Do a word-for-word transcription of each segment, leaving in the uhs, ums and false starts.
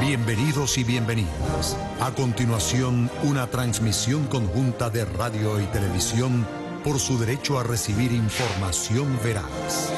Bienvenidos y bienvenidas. A continuación, una transmisión conjunta de radio y televisión por su derecho a recibir información veraz.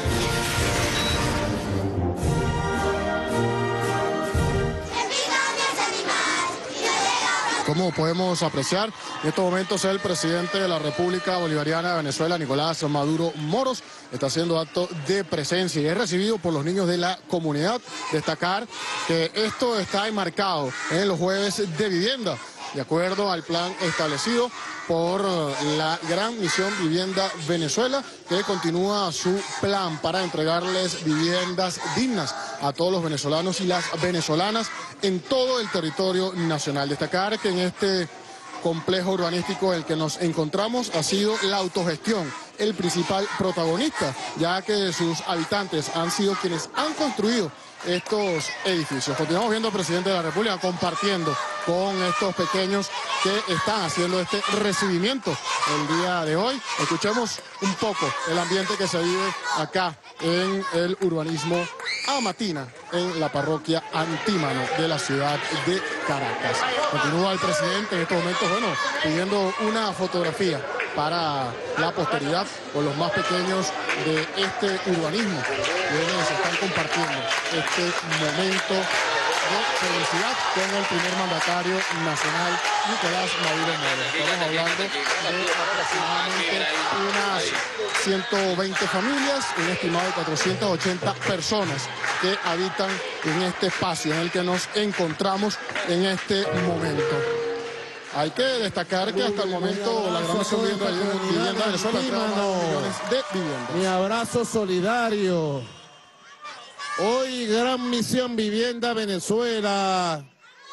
Como podemos apreciar, en estos momentos el presidente de la República Bolivariana de Venezuela, Nicolás Maduro Moros, está haciendo acto de presencia y es recibido por los niños de la comunidad. Destacar que esto está enmarcado en los jueves de vivienda, de acuerdo al plan establecido por la Gran Misión Vivienda Venezuela, que continúa su plan para entregarles viviendas dignas a todos los venezolanos y las venezolanas en todo el territorio nacional. Destacar que en este complejo urbanístico en el que nos encontramos ha sido la autogestión el principal protagonista, ya que sus habitantes han sido quienes han construido estos edificios. Continuamos viendo al presidente de la República compartiendo con estos pequeños que están haciendo este recibimiento el día de hoy. Escuchemos un poco el ambiente que se vive acá en el urbanismo Amatina, en la parroquia Antímano de la ciudad de Caracas. Continúa el presidente en estos momentos, bueno, pidiendo una fotografía para la posteridad con los más pequeños de este urbanismo, quienes están compartiendo este momento de felicidad con el primer mandatario nacional, Nicolás Maduro Moros. Estamos hablando de aproximadamente unas ciento veinte familias, un estimado de cuatrocientas ochenta personas que habitan en este espacio en el que nos encontramos en este momento. Hay que destacar que hasta el momento la Gran Misión Vivienda Venezuela entrega millones de viviendas. Mi abrazo solidario. Hoy Gran Misión Vivienda Venezuela.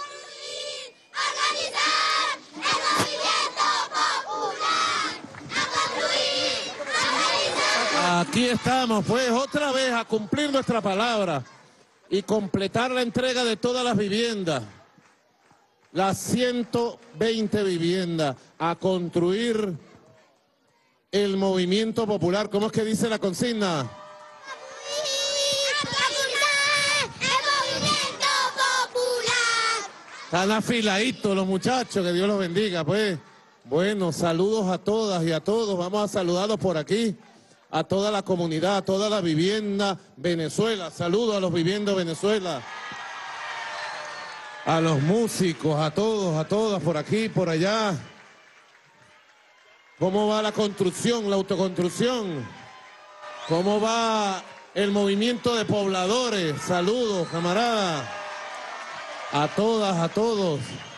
Aquí estamos, pues, otra vez a cumplir nuestra palabra y completar la entrega de todas las viviendas. Las ciento veinte viviendas, a construir el movimiento popular. ¿Cómo es que dice la consigna? Están afiladitos los muchachos, que Dios los bendiga, pues. Bueno, saludos a todas y a todos. Vamos a saludarlos por aquí, a toda la comunidad, a toda la vivienda Venezuela. Saludos a los viviendas Venezuela. A los músicos, a todos, a todas, por aquí, por allá. ¿Cómo va la construcción, la autoconstrucción? ¿Cómo va el movimiento de pobladores? Saludos, camaradas. A todas, a todos.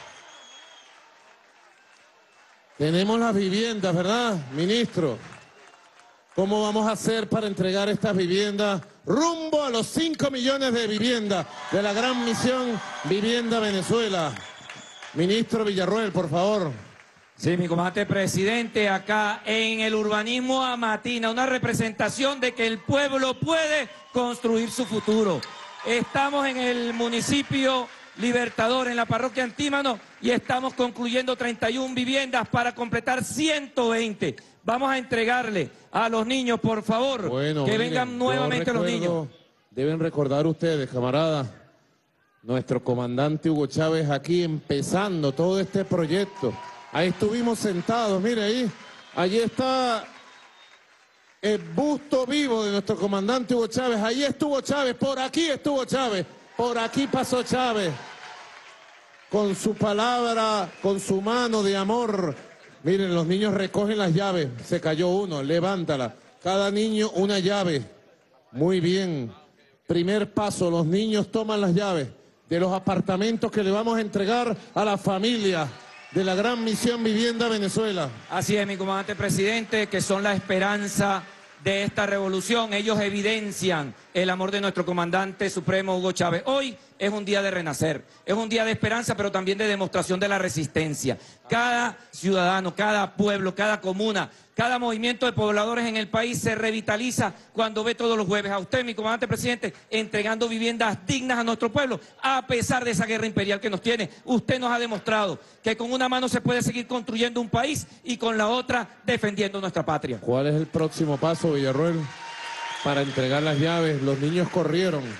Tenemos las viviendas, ¿verdad, ministro? ¿Cómo vamos a hacer para entregar estas viviendas rumbo a los cinco millones de viviendas de la Gran Misión Vivienda Venezuela? Ministro Villarroel, por favor. Sí, mi comandante presidente, acá en el urbanismo Amatina, una representación de que el pueblo puede construir su futuro. Estamos en el municipio Libertador, en la parroquia Antímano, y estamos concluyendo treinta y una viviendas para completar ciento veinte. Vamos a entregarle a los niños, por favor, bueno, que miren, vengan nuevamente recuerdo, los niños. Deben recordar ustedes, camaradas, nuestro comandante Hugo Chávez aquí empezando todo este proyecto. Ahí estuvimos sentados, mire ahí, allí está el busto vivo de nuestro comandante Hugo Chávez. Ahí estuvo Chávez, por aquí estuvo Chávez, por aquí pasó Chávez, con su palabra, con su mano de amor. Miren, los niños recogen las llaves. Se cayó uno, levántala. Cada niño una llave. Muy bien. Primer paso, los niños toman las llaves de los apartamentos que le vamos a entregar a la familia de la Gran Misión Vivienda Venezuela. Así es, mi comandante presidente, que son la esperanza de esta revolución. Ellos evidencian el amor de nuestro comandante supremo Hugo Chávez. Hoy es un día de renacer, es un día de esperanza, pero también de demostración de la resistencia. Cada ciudadano, cada pueblo, cada comuna, cada movimiento de pobladores en el país se revitaliza cuando ve todos los jueves a usted, mi comandante presidente, entregando viviendas dignas a nuestro pueblo, a pesar de esa guerra imperial que nos tiene. Usted nos ha demostrado que con una mano se puede seguir construyendo un país y con la otra defendiendo nuestra patria. ¿Cuál es el próximo paso, Villarroel, para entregar las llaves? Los niños corrieron.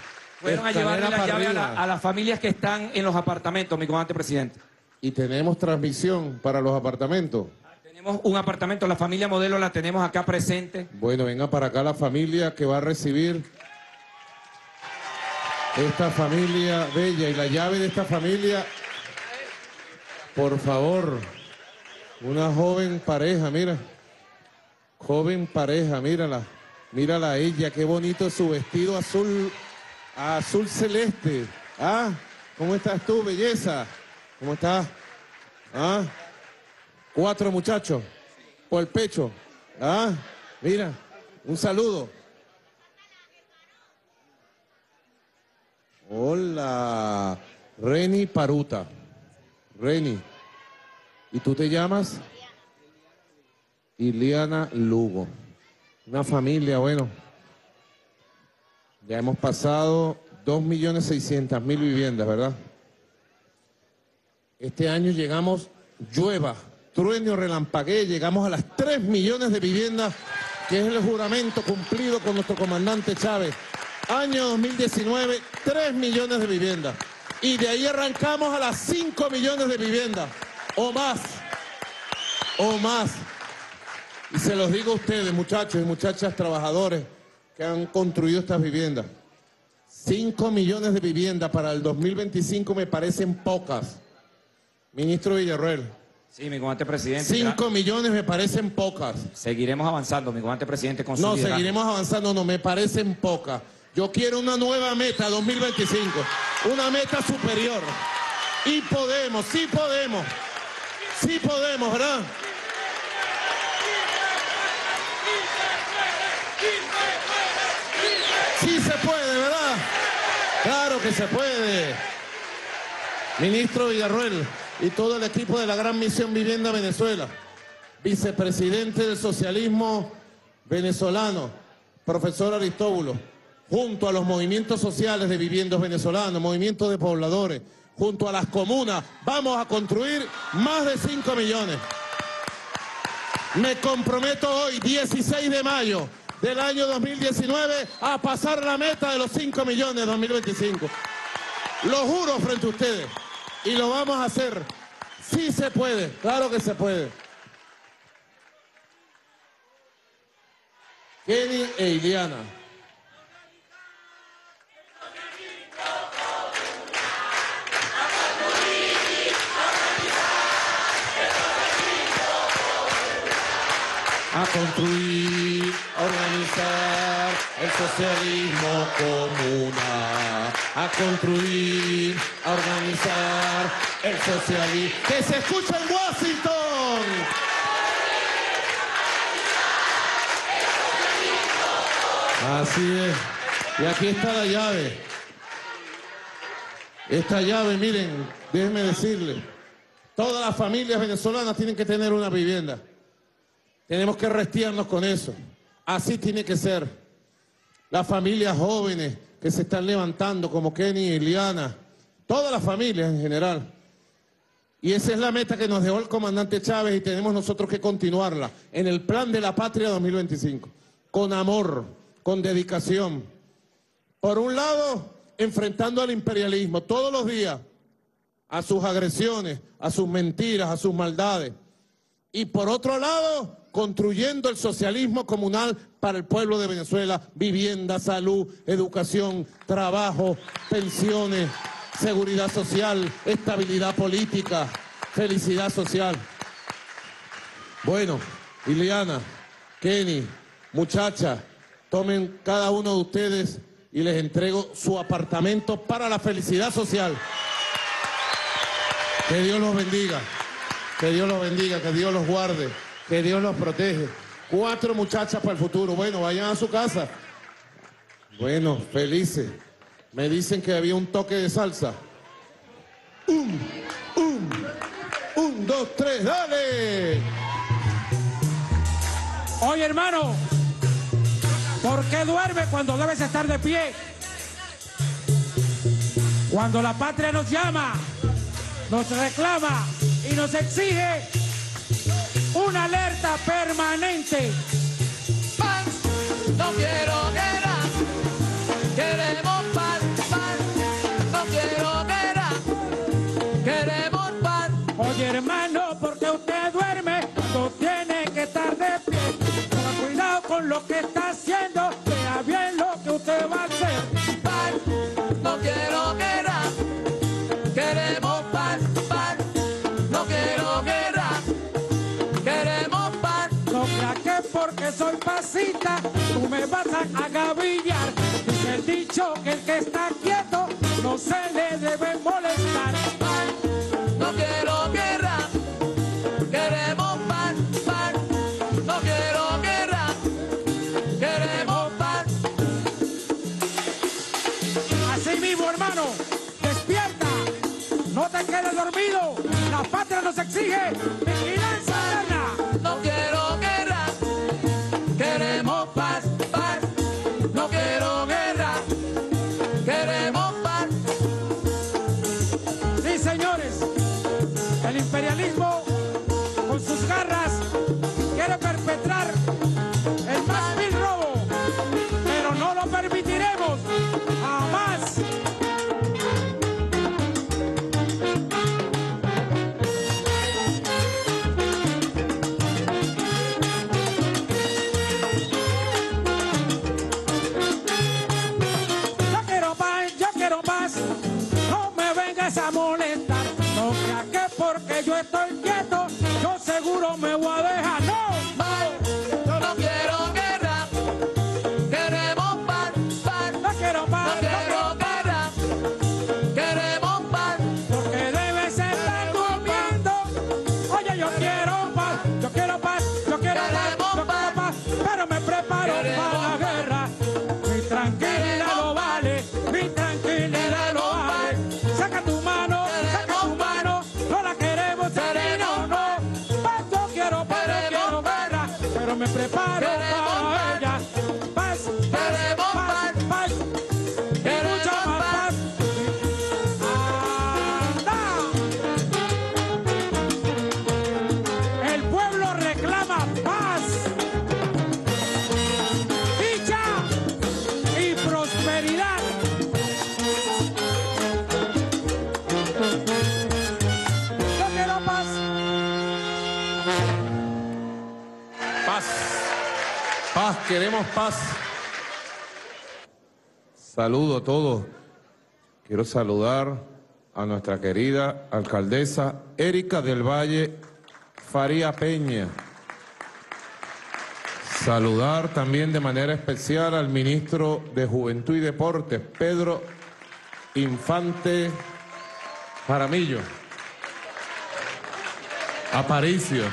Fueron a llevarle la llave a, la, a las familias que están en los apartamentos, mi comandante presidente. Y tenemos transmisión para los apartamentos. Tenemos un apartamento, la familia modelo la tenemos acá presente. Bueno, venga para acá la familia que va a recibir esta familia bella y la llave de esta familia. Por favor, una joven pareja, mira. Joven pareja, mírala. Mírala a ella, qué bonito su vestido azul, azul celeste. Ah, ¿cómo estás tú, belleza? ¿Cómo estás? Ah, cuatro muchachos por el pecho. Ah, mira, un saludo. Hola, Reni Paruta. Reni. ¿Y tú te llamas? Iliana Lugo. Una familia, bueno. Ya hemos pasado dos millones seiscientas mil viviendas, ¿verdad? Este año llegamos, llueva, trueno, relampaguee, llegamos a las tres millones de viviendas, que es el juramento cumplido con nuestro comandante Chávez. Año dos mil diecinueve, tres millones de viviendas. Y de ahí arrancamos a las cinco millones de viviendas, o más, o más. Y se los digo a ustedes, muchachos y muchachas trabajadores que han construido estas viviendas. cinco millones de viviendas para el dos mil veinticinco me parecen pocas. Ministro Villarroel. Sí, mi comandante presidente. cinco millones me parecen pocas. Seguiremos avanzando, mi comandante presidente, con su No, liderazgo. seguiremos avanzando, no, me parecen pocas. Yo quiero una nueva meta dos mil veinticinco, una meta superior. Y podemos, sí podemos, sí podemos, ¿verdad? Sí se puede, ¿verdad? Claro que se puede. Ministro Villarroel y todo el equipo de la Gran Misión Vivienda Venezuela, vicepresidente del socialismo venezolano, profesor Aristóbulo, junto a los movimientos sociales de viviendas venezolanos, movimientos de pobladores, junto a las comunas, vamos a construir más de cinco millones. Me comprometo hoy, dieciséis de mayo del año dos mil diecinueve, a pasar la meta de los cinco millones de dos mil veinticinco. Lo juro frente a ustedes. Y lo vamos a hacer. Sí se puede, claro que se puede. Kenny e Iliana. A construir, a organizar el socialismo comunal. A construir, a organizar el socialismo. ¡Que se escucha en Washington! Así es. Y aquí está la llave. Esta llave, miren, déjenme decirles, todas las familias venezolanas tienen que tener una vivienda. Tenemos que restiarnos con eso. Así tiene que ser. Las familias jóvenes que se están levantando, como Kenny y Iliana, todas las familias en general. Y esa es la meta que nos dejó el comandante Chávez y tenemos nosotros que continuarla en el Plan de la Patria dos mil veinticinco. Con amor, con dedicación. Por un lado, enfrentando al imperialismo todos los días, a sus agresiones, a sus mentiras, a sus maldades. Y por otro lado, construyendo el socialismo comunal para el pueblo de Venezuela, vivienda, salud, educación, trabajo, pensiones, seguridad social, estabilidad política, felicidad social. Bueno, Iliana, Kenny, muchachas, tomen cada uno de ustedes y les entrego su apartamento para la felicidad social. Que Dios los bendiga, que Dios los bendiga, que Dios los guarde. Que Dios los protege. Cuatro muchachas para el futuro. Bueno, vayan a su casa. Bueno, felices. Me dicen que había un toque de salsa. Un, un, un, dos, tres, ¡dale! Oye, hermano, ¿por qué duerme cuando debes estar de pie? Cuando la patria nos llama, nos reclama y nos exige una alerta permanente. Paz, no quiero guerra, queremos paz, paz. despierta, tú me vas a agavillar. Dice el dicho que el que está quieto no se le debe molestar. No quiero guerra, queremos paz, paz. No quiero guerra, queremos paz. Así mismo, hermano, despierta, no te quedes dormido. La patria nos exige vigilancia eterna. No quiero guerra, queremos paz, paz. No quiero guerra, queremos paz. Sí, señores, el imperialismo con sus garras quiere perpetrar el más vil robo, pero no lo permitiremos jamás. Yo quiero paz, yo quiero paz, no me vengas a molestar, no creas que porque yo estoy quieto, yo seguro me voy a dejar, no. Yo no quiero guerra, queremos paz, paz. No quiero paz, No quiero guerra, queremos paz. porque debes estar durmiendo. Oye, yo quiero paz, yo quiero paz, yo quiero paz, yo quiero paz, pero me preparo para la guerra. Mi tranquilidad lo vale, mi tranquilidad lo vale. Saca tu mano, saca tu mano, no la queremos aquí, no, no. Paz, yo quiero paz, yo quiero guerra, pero me preparo para ella. Paz, paz, paz, paz, y mucha más paz. ¡Anda! El pueblo reclama paz, dicha y prosperidad. Yo quiero paz. Paz, paz, queremos paz. Saludo a todos. Quiero saludar a nuestra querida alcaldesa Erika del Valle Faría Peña. Saludar también de manera especial al ministro de Juventud y Deportes, Pedro Infante Jaramillo. Aparicio.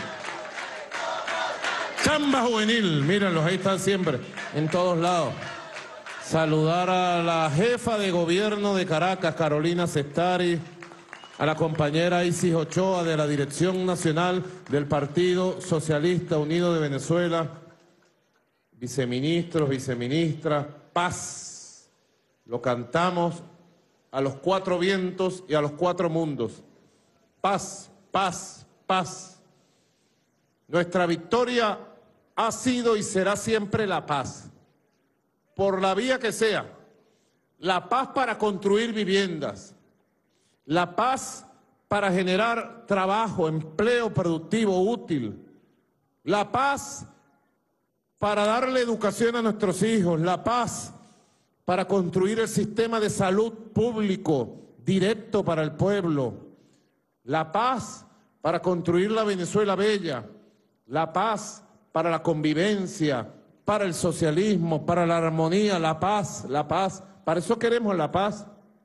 Chamba juvenil, mírenlos, ahí están siempre, en todos lados. Saludar a la jefa de gobierno de Caracas, Carolina Cestari, a la compañera Isis Ochoa de la Dirección Nacional del Partido Socialista Unido de Venezuela, viceministros, viceministras, paz. Lo cantamos a los cuatro vientos y a los cuatro mundos. Paz, paz, paz. Nuestra victoria ha sido y será siempre la paz, por la vía que sea. La paz para construir viviendas, la paz para generar trabajo, empleo productivo útil, la paz para darle educación a nuestros hijos, la paz para construir el sistema de salud público directo para el pueblo, la paz para construir la Venezuela bella, la paz para la convivencia, para el socialismo, para la armonía, la paz, la paz. Para eso queremos la paz.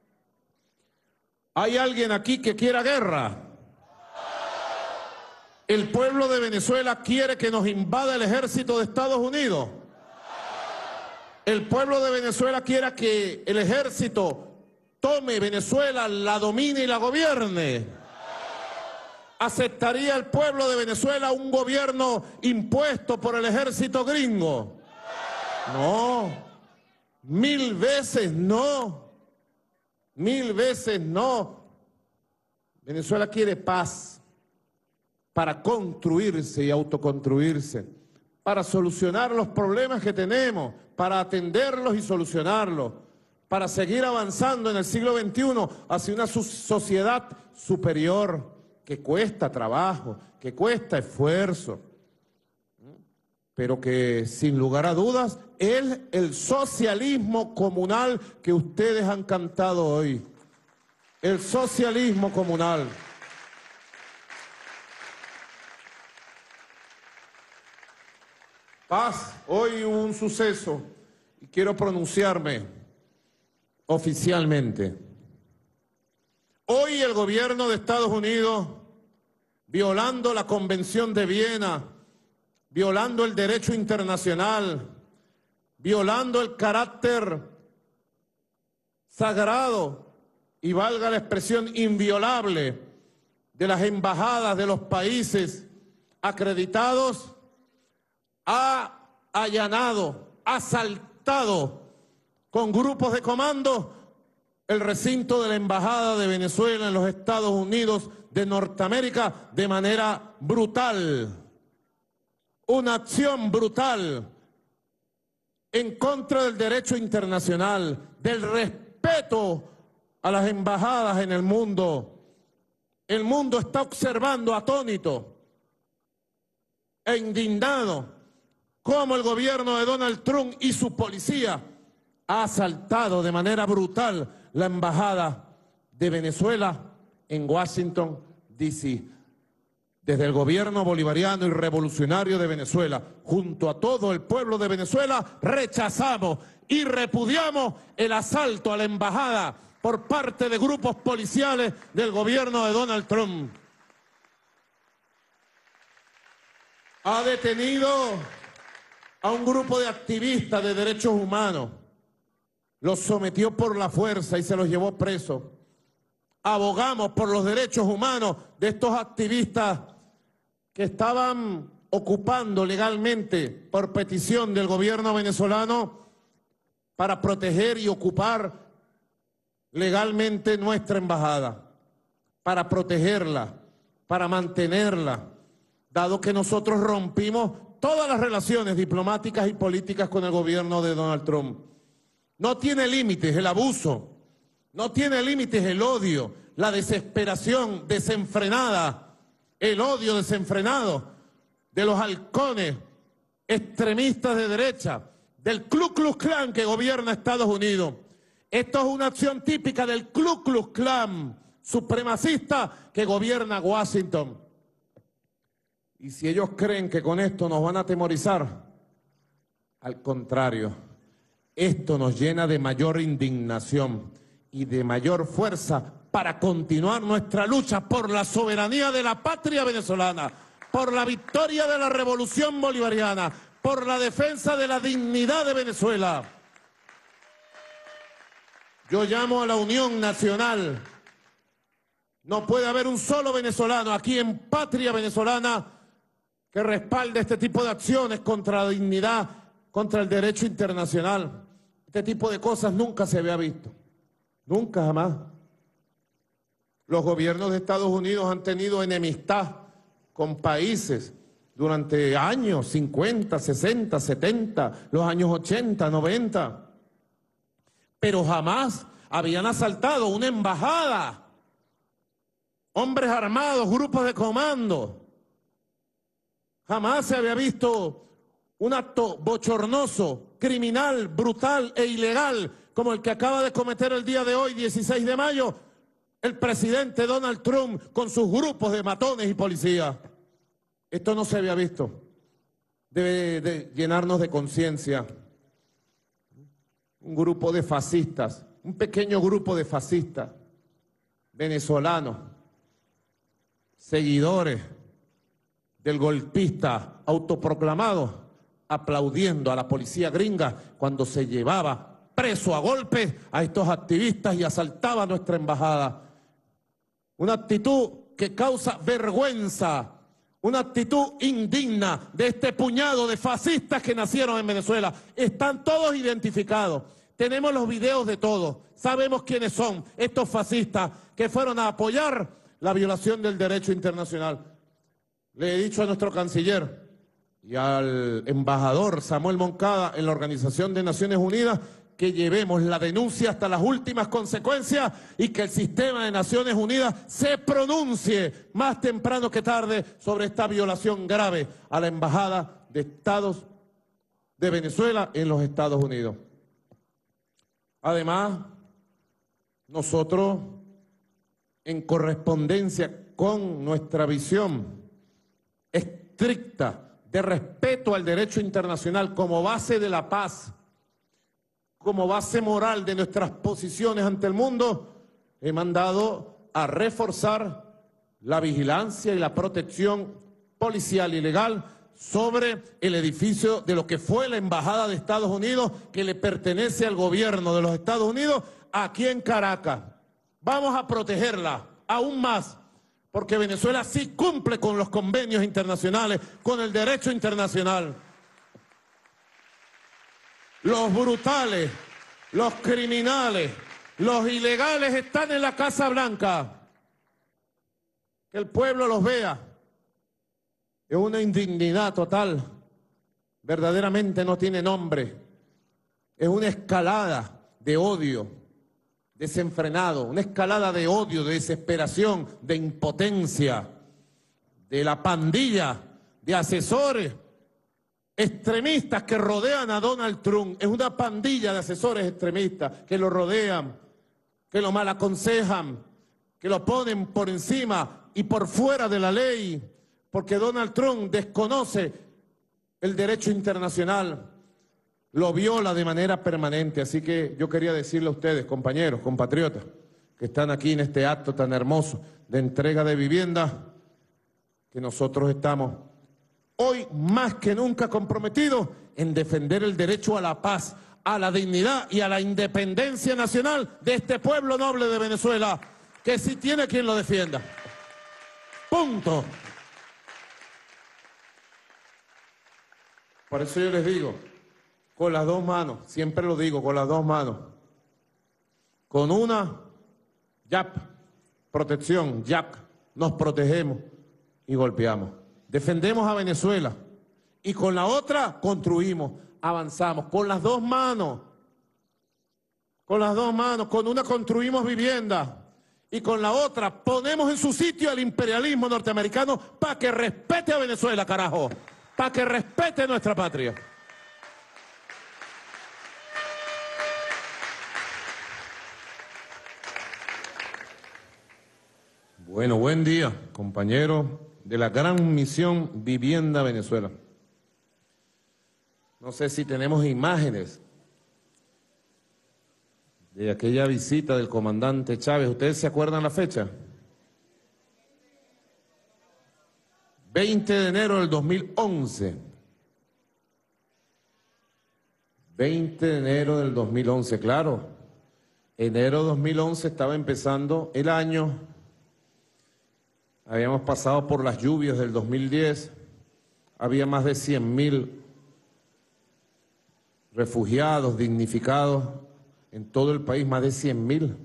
¿Hay alguien aquí que quiera guerra? ¿El pueblo de Venezuela quiere que nos invada el ejército de Estados Unidos? ¿El pueblo de Venezuela quiere que el ejército tome Venezuela, la domine y la gobierne? ¿Aceptaría el pueblo de Venezuela un gobierno impuesto por el ejército gringo? No, mil veces no, mil veces no. Venezuela quiere paz para construirse y autoconstruirse, para solucionar los problemas que tenemos, para atenderlos y solucionarlos, para seguir avanzando en el siglo veintiuno hacia una sociedad superior, que cuesta trabajo, que cuesta esfuerzo, pero que sin lugar a dudas es el socialismo comunal que ustedes han cantado hoy. El socialismo comunal. Paz, hoy hubo un suceso y quiero pronunciarme oficialmente. Hoy el gobierno de Estados Unidos, violando la Convención de Viena, violando el derecho internacional, violando el carácter sagrado y, valga la expresión, inviolable de las embajadas de los países acreditados, ha allanado, ha asaltado con grupos de comando el recinto de la Embajada de Venezuela en los Estados Unidos de Norteamérica de manera brutal. Una acción brutal en contra del derecho internacional, del respeto a las embajadas en el mundo. El mundo está observando atónito e indignado cómo el gobierno de Donald Trump y su policía ha asaltado de manera brutal la embajada de Venezuela en Washington, D C Desde el gobierno bolivariano y revolucionario de Venezuela, junto a todo el pueblo de Venezuela, rechazamos y repudiamos el asalto a la embajada por parte de grupos policiales del gobierno de Donald Trump. Ha detenido a un grupo de activistas de derechos humanos, los sometió por la fuerza y se los llevó presos. Abogamos por los derechos humanos de estos activistas que estaban ocupando legalmente por petición del gobierno venezolano para proteger y ocupar legalmente nuestra embajada, para protegerla, para mantenerla, dado que nosotros rompimos todas las relaciones diplomáticas y políticas con el gobierno de Donald Trump. No tiene límites el abuso, no tiene límites el odio, la desesperación desenfrenada, el odio desenfrenado de los halcones extremistas de derecha, del Ku Klux Klan que gobierna Estados Unidos. Esto es una acción típica del Ku Klux Klan supremacista que gobierna Washington. Y si ellos creen que con esto nos van a atemorizar, al contrario, esto nos llena de mayor indignación y de mayor fuerza para continuar nuestra lucha por la soberanía de la patria venezolana, por la victoria de la revolución bolivariana, por la defensa de la dignidad de Venezuela. Yo llamo a la unión nacional. No puede haber un solo venezolano aquí en patria venezolana que respalde este tipo de acciones contra la dignidad, contra el derecho internacional. Este tipo de cosas nunca se había visto. Nunca, jamás. Los gobiernos de Estados Unidos han tenido enemistad con países durante años, cincuenta, sesenta, setenta, los años ochenta, noventa. Pero jamás habían asaltado una embajada. Hombres armados, grupos de comando. Jamás se había visto un acto bochornoso, criminal, brutal e ilegal como el que acaba de cometer el día de hoy, dieciséis de mayo, el presidente Donald Trump con sus grupos de matones y policías. Esto no se había visto. Debe de llenarnos de conciencia. Un grupo de fascistas, un pequeño grupo de fascistas venezolanos, seguidores del golpista autoproclamado, aplaudiendo a la policía gringa cuando se llevaba preso a golpes a estos activistas y asaltaba nuestra embajada. Una actitud que causa vergüenza, una actitud indigna de este puñado de fascistas que nacieron en Venezuela. Están todos identificados, tenemos los videos de todos, sabemos quiénes son estos fascistas que fueron a apoyar la violación del derecho internacional. Le he dicho a nuestro canciller y al embajador Samuel Moncada en la Organización de Naciones Unidas que llevemos la denuncia hasta las últimas consecuencias y que el sistema de Naciones Unidas se pronuncie más temprano que tarde sobre esta violación grave a la Embajada de Estados de Venezuela en los Estados Unidos. Además, nosotros, en correspondencia con nuestra visión estricta de respeto al derecho internacional como base de la paz, como base moral de nuestras posiciones ante el mundo, he mandado a reforzar la vigilancia y la protección policial y legal sobre el edificio de lo que fue la Embajada de Estados Unidos, que le pertenece al gobierno de los Estados Unidos, aquí en Caracas. Vamos a protegerla aún más, porque Venezuela sí cumple con los convenios internacionales, con el derecho internacional. Los brutales, los criminales, los ilegales están en la Casa Blanca. Que el pueblo los vea. Es una indignidad total. Verdaderamente no tiene nombre. Es una escalada de odio desenfrenado, una escalada de odio, de desesperación, de impotencia, de la pandilla de asesores extremistas que rodean a Donald Trump. Es una pandilla de asesores extremistas que lo rodean, que lo mal aconsejan, que lo ponen por encima y por fuera de la ley, porque Donald Trump desconoce el derecho internacional, lo viola de manera permanente. Así que yo quería decirle a ustedes, compañeros, compatriotas, que están aquí en este acto tan hermoso de entrega de vivienda, que nosotros estamos hoy más que nunca comprometidos en defender el derecho a la paz, a la dignidad y a la independencia nacional de este pueblo noble de Venezuela, que sí tiene quien lo defienda. Punto. Por eso yo les digo, con las dos manos, siempre lo digo, con las dos manos. Con una, Y A P, protección, Y A P, nos protegemos y golpeamos. Defendemos a Venezuela. Y con la otra, construimos, avanzamos. Con las dos manos, con las dos manos, con una construimos vivienda. Y con la otra, ponemos en su sitio al imperialismo norteamericano para que respete a Venezuela, carajo. Para que respete nuestra patria. Bueno, buen día, compañeros de la gran misión Vivienda Venezuela. No sé si tenemos imágenes de aquella visita del comandante Chávez. ¿Ustedes se acuerdan la fecha? veinte de enero del dos mil once. veinte de enero del dos mil once, claro. Enero de dos mil once estaba empezando el año. Habíamos pasado por las lluvias del dos mil diez. Había más de cien mil refugiados, dignificados en todo el país, más de cien mil.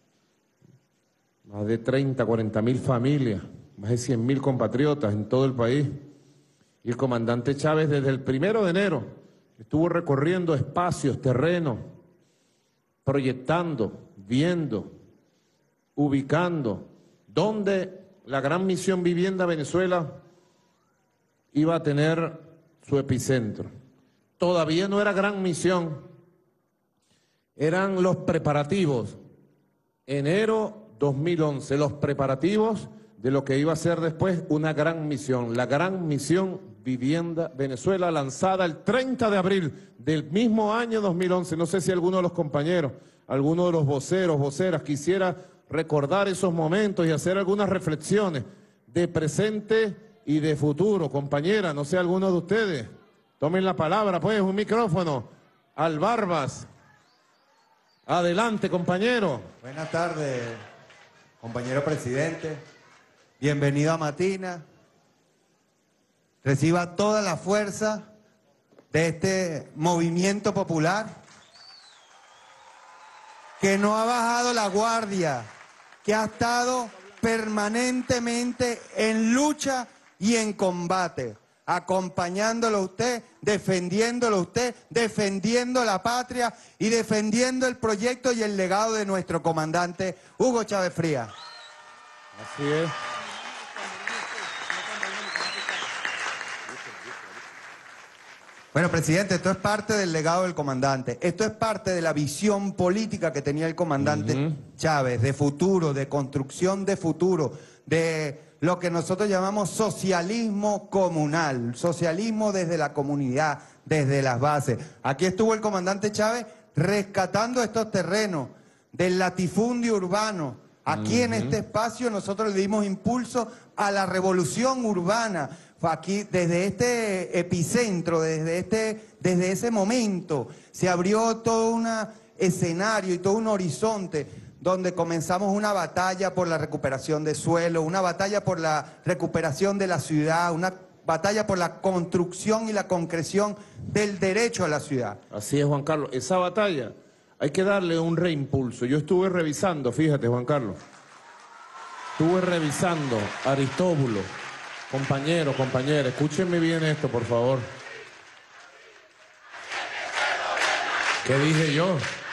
Más de treinta, cuarenta mil familias. Más de cien mil compatriotas en todo el país. Y el comandante Chávez desde el primero de enero estuvo recorriendo espacios, terrenos, proyectando, viendo, ubicando, dónde la gran misión Vivienda Venezuela iba a tener su epicentro. Todavía no era gran misión, eran los preparativos. Enero dos mil once, los preparativos de lo que iba a ser después una gran misión, la gran misión Vivienda Venezuela, lanzada el treinta de abril del mismo año dos mil once. No sé si alguno de los compañeros, alguno de los voceros, voceras quisiera recordar esos momentos y hacer algunas reflexiones de presente y de futuro. Compañera, no sé, alguno de ustedes, tomen la palabra, pues, un micrófono. Al Barbas. Adelante, compañero. Buenas tardes, compañero presidente. Bienvenido a Matina. Reciba toda la fuerza de este movimiento popular que no ha bajado la guardia, que ha estado permanentemente en lucha y en combate, acompañándolo a usted, defendiéndolo a usted, defendiendo la patria y defendiendo el proyecto y el legado de nuestro comandante Hugo Chávez Frías. Así es. Bueno, presidente, esto es parte del legado del comandante. Esto es parte de la visión política que tenía el comandante uh-huh. Chávez, de futuro, de construcción de futuro, de lo que nosotros llamamos socialismo comunal, socialismo desde la comunidad, desde las bases. Aquí estuvo el comandante Chávez rescatando estos terrenos del latifundio urbano. Aquí uh-huh. en este espacio nosotros le dimos impulso a la revolución urbana. Aquí, desde este epicentro, desde, este, desde ese momento, se abrió todo un escenario y todo un horizonte donde comenzamos una batalla por la recuperación de suelo, una batalla por la recuperación de la ciudad, una batalla por la construcción y la concreción del derecho a la ciudad. Así es, Juan Carlos. Esa batalla hay que darle un reimpulso. Yo estuve revisando, fíjate, Juan Carlos, estuve revisando Aristóbulo. Compañero, compañera, escúchenme bien esto, por favor. ¿Qué dije yo?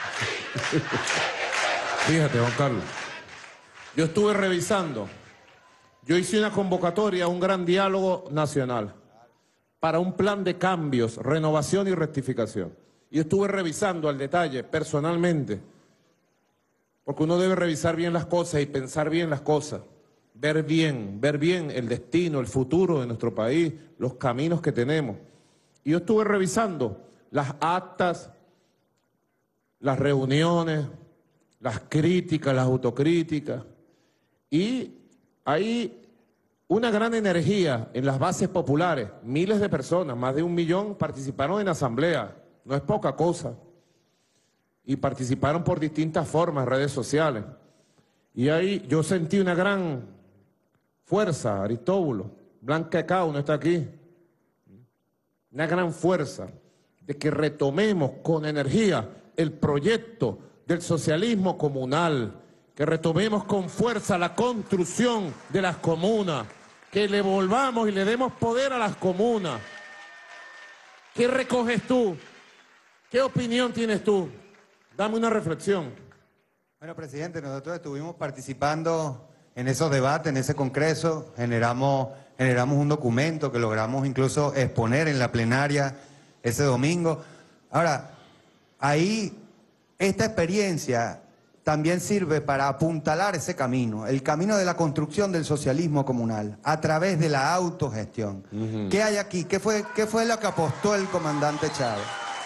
Fíjate, Juan Carlos. Yo estuve revisando. Yo hice una convocatoria a un gran diálogo nacional para un plan de cambios, renovación y rectificación. Y estuve revisando al detalle, personalmente, porque uno debe revisar bien las cosas y pensar bien las cosas. Ver bien, ver bien el destino, el futuro de nuestro país, los caminos que tenemos. Y yo estuve revisando las actas, las reuniones, las críticas, las autocríticas, y hay una gran energía en las bases populares. Miles de personas, más de un millón, participaron en asamblea, no es poca cosa, y participaron por distintas formas, redes sociales. Y ahí yo sentí una gran fuerza, Aristóbulo, Blanca Cao no está aquí, una gran fuerza de que retomemos con energía el proyecto del socialismo comunal, que retomemos con fuerza la construcción de las comunas, que le volvamos y le demos poder a las comunas. ¿Qué recoges tú? ¿Qué opinión tienes tú? Dame una reflexión. Bueno, presidente, nosotros estuvimos participando en esos debates, en ese congreso, generamos, generamos un documento que logramos incluso exponer en la plenaria ese domingo. Ahora, ahí esta experiencia también sirve para apuntalar ese camino, el camino de la construcción del socialismo comunal, a través de la autogestión. Uh-huh. ¿Qué hay aquí? ¿Qué fue, qué fue lo que apostó el comandante Chávez?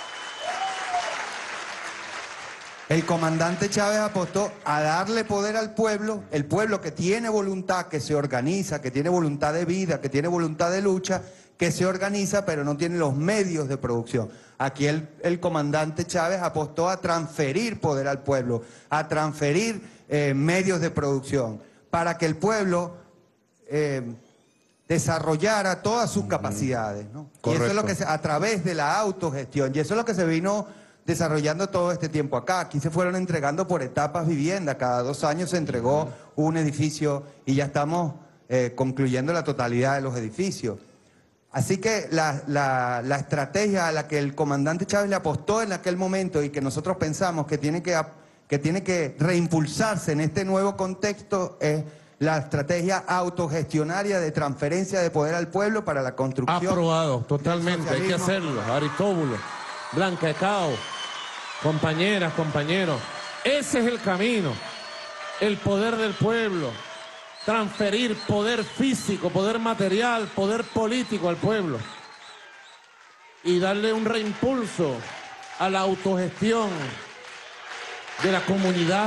El comandante Chávez apostó a darle poder al pueblo, el pueblo que tiene voluntad, que se organiza, que tiene voluntad de vida, que tiene voluntad de lucha, que se organiza pero no tiene los medios de producción. Aquí el, el comandante Chávez apostó a transferir poder al pueblo, a transferir eh, medios de producción, para que el pueblo eh, desarrollara todas sus capacidades, ¿no? Y eso es lo que se, a través de la autogestión, y eso es lo que se vino desarrollando todo este tiempo acá. Aquí se fueron entregando por etapas viviendas, cada dos años se entregó un edificio y ya estamos eh, concluyendo la totalidad de los edificios. Así que la, la, la estrategia a la que el comandante Chávez le apostó en aquel momento y que nosotros pensamos que tiene que, que, tiene que reimpulsarse en este nuevo contexto es la estrategia autogestionaria de transferencia de poder al pueblo para la construcción. Aprobado, totalmente, hay que hacerlo. Aristóbulo, Blanca Cao, compañeras, compañeros, ese es el camino, el poder del pueblo. Transferir poder físico, poder material, poder político al pueblo y darle un reimpulso a la autogestión de la comunidad.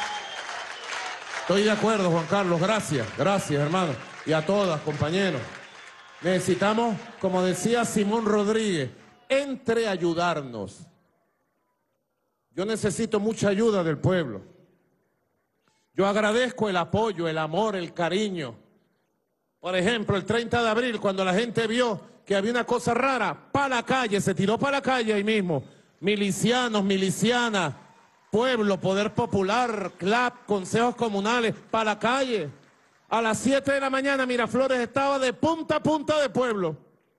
Estoy de acuerdo, Juan Carlos, gracias, gracias, hermano, y a todas, compañeros. Necesitamos, como decía Simón Rodríguez, entre ayudarnos. Yo necesito mucha ayuda del pueblo. Yo agradezco el apoyo, el amor, el cariño. Por ejemplo, el treinta de abril, cuando la gente vio que había una cosa rara, para la calle, se tiró para la calle ahí mismo. Milicianos, milicianas, pueblo, poder popular, C L A P, consejos comunales, para la calle. A las siete de la mañana Miraflores estaba de punta a punta de pueblo.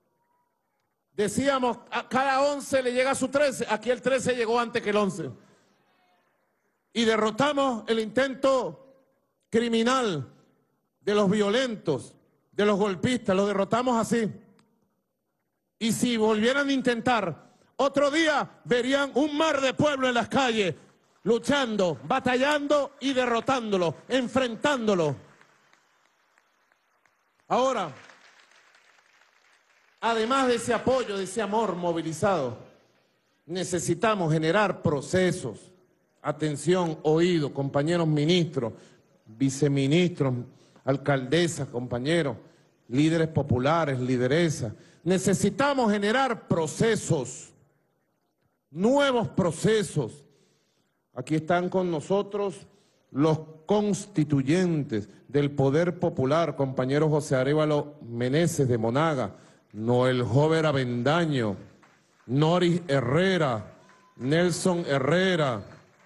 Decíamos, a cada once le llega su trece, aquí el trece llegó antes que el once. Y derrotamos el intento criminal de los violentos, de los golpistas, lo derrotamos así. Y si volvieran a intentar, otro día verían un mar de pueblo en las calles, luchando, batallando y derrotándolo, enfrentándolo. Ahora, además de ese apoyo, de ese amor movilizado, necesitamos generar procesos. Atención, oído, compañeros ministros, viceministros, alcaldesas, compañeros, líderes populares, lideresas. Necesitamos generar procesos, nuevos procesos. Aquí están con nosotros los constituyentes del Poder Popular, compañero José Arévalo Meneses de Monaga, Noel Jover Avendaño, Noris Herrera, Nelson Herrera.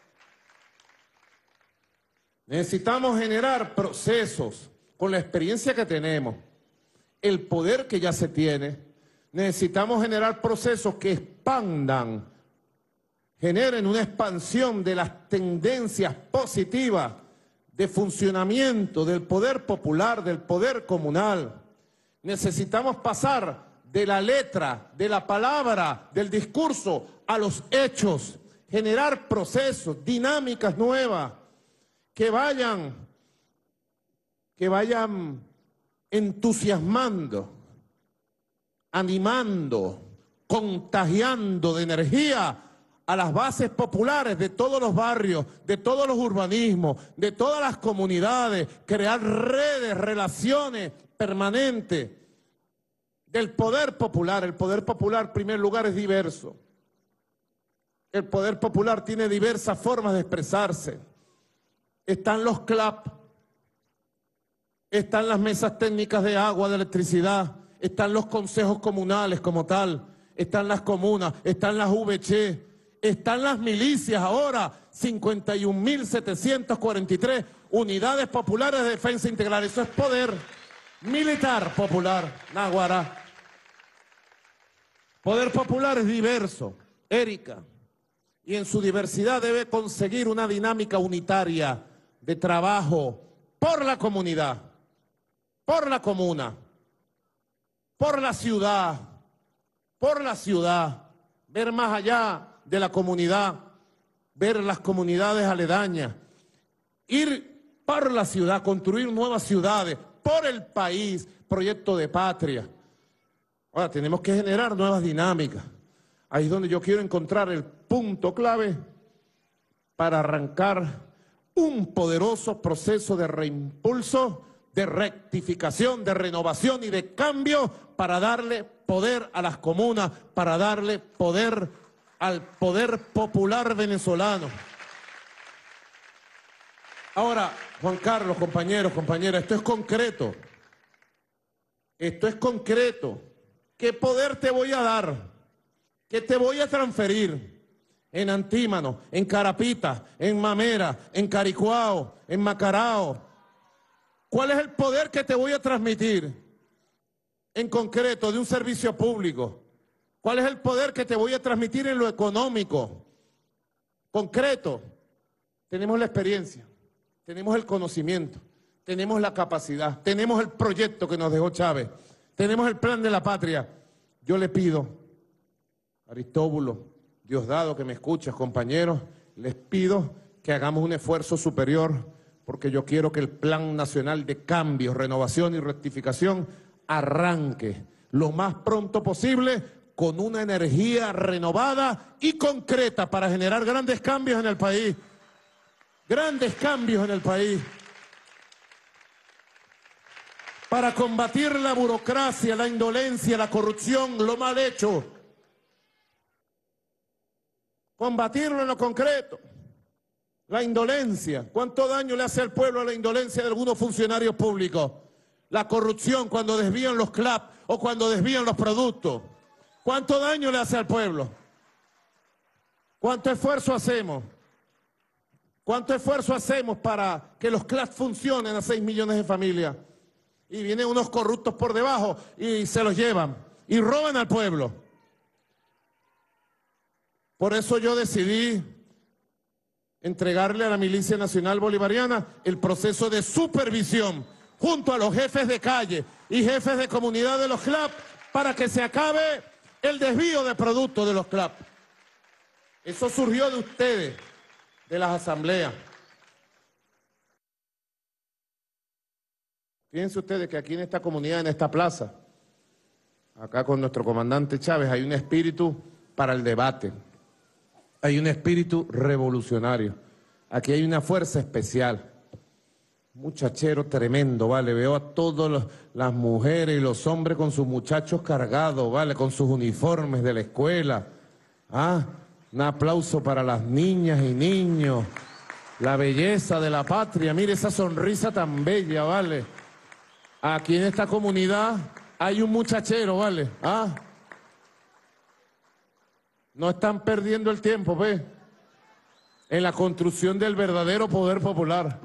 Necesitamos generar procesos con la experiencia que tenemos, el poder que ya se tiene. Necesitamos generar procesos que expandan, generen una expansión de las tendencias positivas de funcionamiento del poder popular, del poder comunal. Necesitamos pasar de la letra, de la palabra, del discurso a los hechos, generar procesos, dinámicas nuevas que vayan, que vayan entusiasmando, animando, contagiando de energía a las bases populares de todos los barrios, de todos los urbanismos, de todas las comunidades, crear redes, relaciones permanentes del poder popular. El poder popular, en primer lugar, es diverso. El poder popular tiene diversas formas de expresarse. Están los C L A P, están las mesas técnicas de agua, de electricidad, están los consejos comunales como tal, están las comunas, están las V C, están las milicias ahora, cincuenta y un mil setecientas cuarenta y tres unidades populares de defensa integral. Eso es poder militar popular, Naguará. Poder popular es diverso, Erika, y en su diversidad debe conseguir una dinámica unitaria de trabajo por la comunidad, por la comuna, por la ciudad, por la ciudad, ver más allá de la comunidad, ver las comunidades aledañas, ir por la ciudad, construir nuevas ciudades, por el país, proyecto de patria. Ahora, tenemos que generar nuevas dinámicas. Ahí es donde yo quiero encontrar el punto clave para arrancar un poderoso proceso de reimpulso, de rectificación, de renovación y de cambio para darle poder a las comunas, para darle poder al poder popular venezolano. Ahora, Juan Carlos, compañeros, compañeras, esto es concreto. Esto es concreto. ¿Qué poder te voy a dar? ¿Qué te voy a transferir? En Antímano, en Carapita, en Mamera, en Caricuao, en Macarao. ¿Cuál es el poder que te voy a transmitir en concreto de un servicio público? ¿Cuál es el poder que te voy a transmitir en lo económico? Concreto. Tenemos la experiencia, tenemos el conocimiento, tenemos la capacidad, tenemos el proyecto que nos dejó Chávez, tenemos el plan de la patria. Yo le pido, Aristóbulo, Diosdado, que me escuchas, compañeros, les pido que hagamos un esfuerzo superior, porque yo quiero que el Plan Nacional de Cambio, Renovación y Rectificación arranque lo más pronto posible con una energía renovada y concreta para generar grandes cambios en el país. Grandes cambios en el país. Para combatir la burocracia, la indolencia, la corrupción, lo mal hecho. Combatirlo en lo concreto. La indolencia. ¿Cuánto daño le hace al pueblo a la indolencia de algunos funcionarios públicos? La corrupción cuando desvían los C L A P o cuando desvían los productos. ¿Cuánto daño le hace al pueblo? ¿Cuánto esfuerzo hacemos? ¿Cuánto esfuerzo hacemos para que los C L A P funcionen a seis millones de familias? Y vienen unos corruptos por debajo y se los llevan y roban al pueblo. Por eso yo decidí entregarle a la Milicia Nacional Bolivariana el proceso de supervisión junto a los jefes de calle y jefes de comunidad de los C L A P para que se acabe el desvío de productos de los C L A P. Eso surgió de ustedes, de las asambleas. Fíjense ustedes que aquí en esta comunidad, en esta plaza, acá con nuestro comandante Chávez, hay un espíritu para el debate. Hay un espíritu revolucionario. Aquí hay una fuerza especial. Muchachero tremendo, ¿vale? Veo a todas las mujeres y los hombres con sus muchachos cargados, ¿vale? Con sus uniformes de la escuela. Ah, un aplauso para las niñas y niños. La belleza de la patria. Mire esa sonrisa tan bella, ¿vale? Aquí en esta comunidad hay un muchachero, ¿vale? Ah. No están perdiendo el tiempo, ¿ves? En la construcción del verdadero poder popular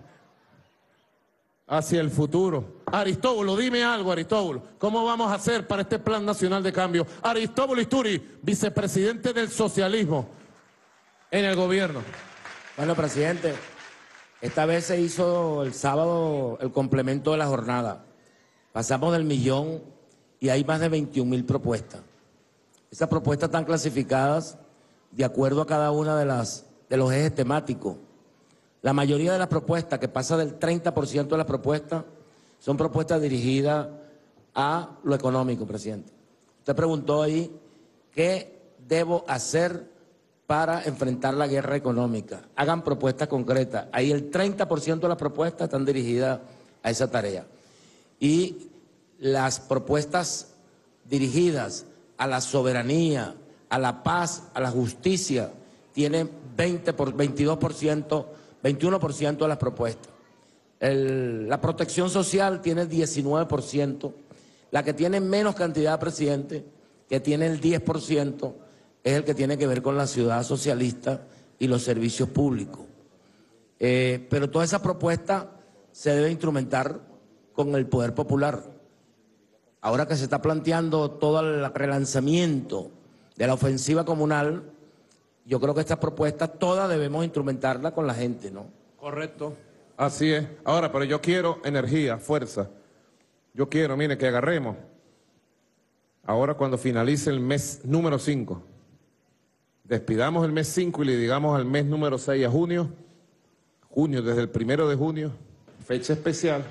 hacia el futuro. Aristóbulo, dime algo, Aristóbulo. ¿Cómo vamos a hacer para este Plan Nacional de Cambio? Aristóbulo Isturi, vicepresidente del socialismo en el gobierno. Bueno, presidente, esta vez se hizo el sábado el complemento de la jornada. Pasamos del millón y hay más de veintiún mil propuestas. Esas propuestas están clasificadas de acuerdo a cada una de las de los ejes temáticos. La mayoría de las propuestas, que pasa del treinta por ciento de las propuestas, son propuestas dirigidas a lo económico, presidente. Usted preguntó ahí, ¿qué debo hacer para enfrentar la guerra económica? Hagan propuestas concretas. Ahí el treinta por ciento de las propuestas están dirigidas a esa tarea. Y las propuestas dirigidas a la soberanía, a la paz, a la justicia, tienen veinte por, veintidós por ciento, veintiuno por ciento de las propuestas. El, la protección social tiene diecinueve por ciento. La que tiene menos cantidad, presidente, que tiene el diez por ciento, es el que tiene que ver con la ciudad socialista y los servicios públicos. Eh, pero toda esa propuesta se debe instrumentar con el poder popular. Ahora que se está planteando todo el relanzamiento de la ofensiva comunal, yo creo que estas propuestas todas debemos instrumentarlas con la gente, ¿no? Correcto. Así es. Ahora, pero yo quiero energía, fuerza. Yo quiero, mire, que agarremos. Ahora cuando finalice el mes número cinco, despidamos el mes cinco y le digamos al mes número seis, a junio, junio, desde el primero de junio, fecha especial,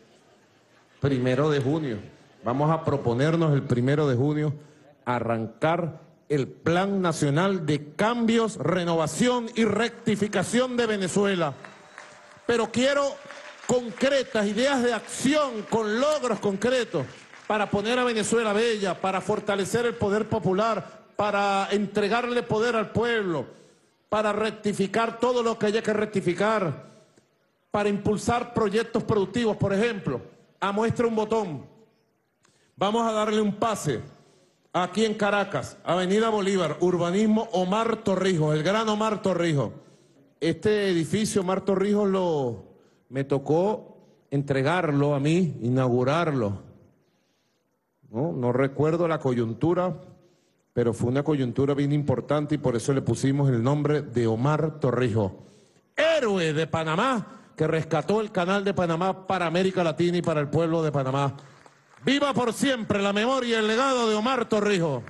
primero de junio. Vamos a proponernos el primero de junio arrancar el Plan Nacional de Cambios, Renovación y Rectificación de Venezuela. Pero quiero concretas, ideas de acción con logros concretos para poner a Venezuela bella, para fortalecer el poder popular, para entregarle poder al pueblo, para rectificar todo lo que haya que rectificar, para impulsar proyectos productivos. Por ejemplo, a muestra un botón, vamos a darle un pase aquí en Caracas, Avenida Bolívar, urbanismo Omar Torrijos, el gran Omar Torrijos. Este edificio, Omar Torrijos, lo, me tocó entregarlo a mí, inaugurarlo. No, no recuerdo la coyuntura, pero fue una coyuntura bien importante y por eso le pusimos el nombre de Omar Torrijos. Héroe de Panamá, que rescató el canal de Panamá para América Latina y para el pueblo de Panamá. Viva por siempre la memoria y el legado de Omar Torrijos.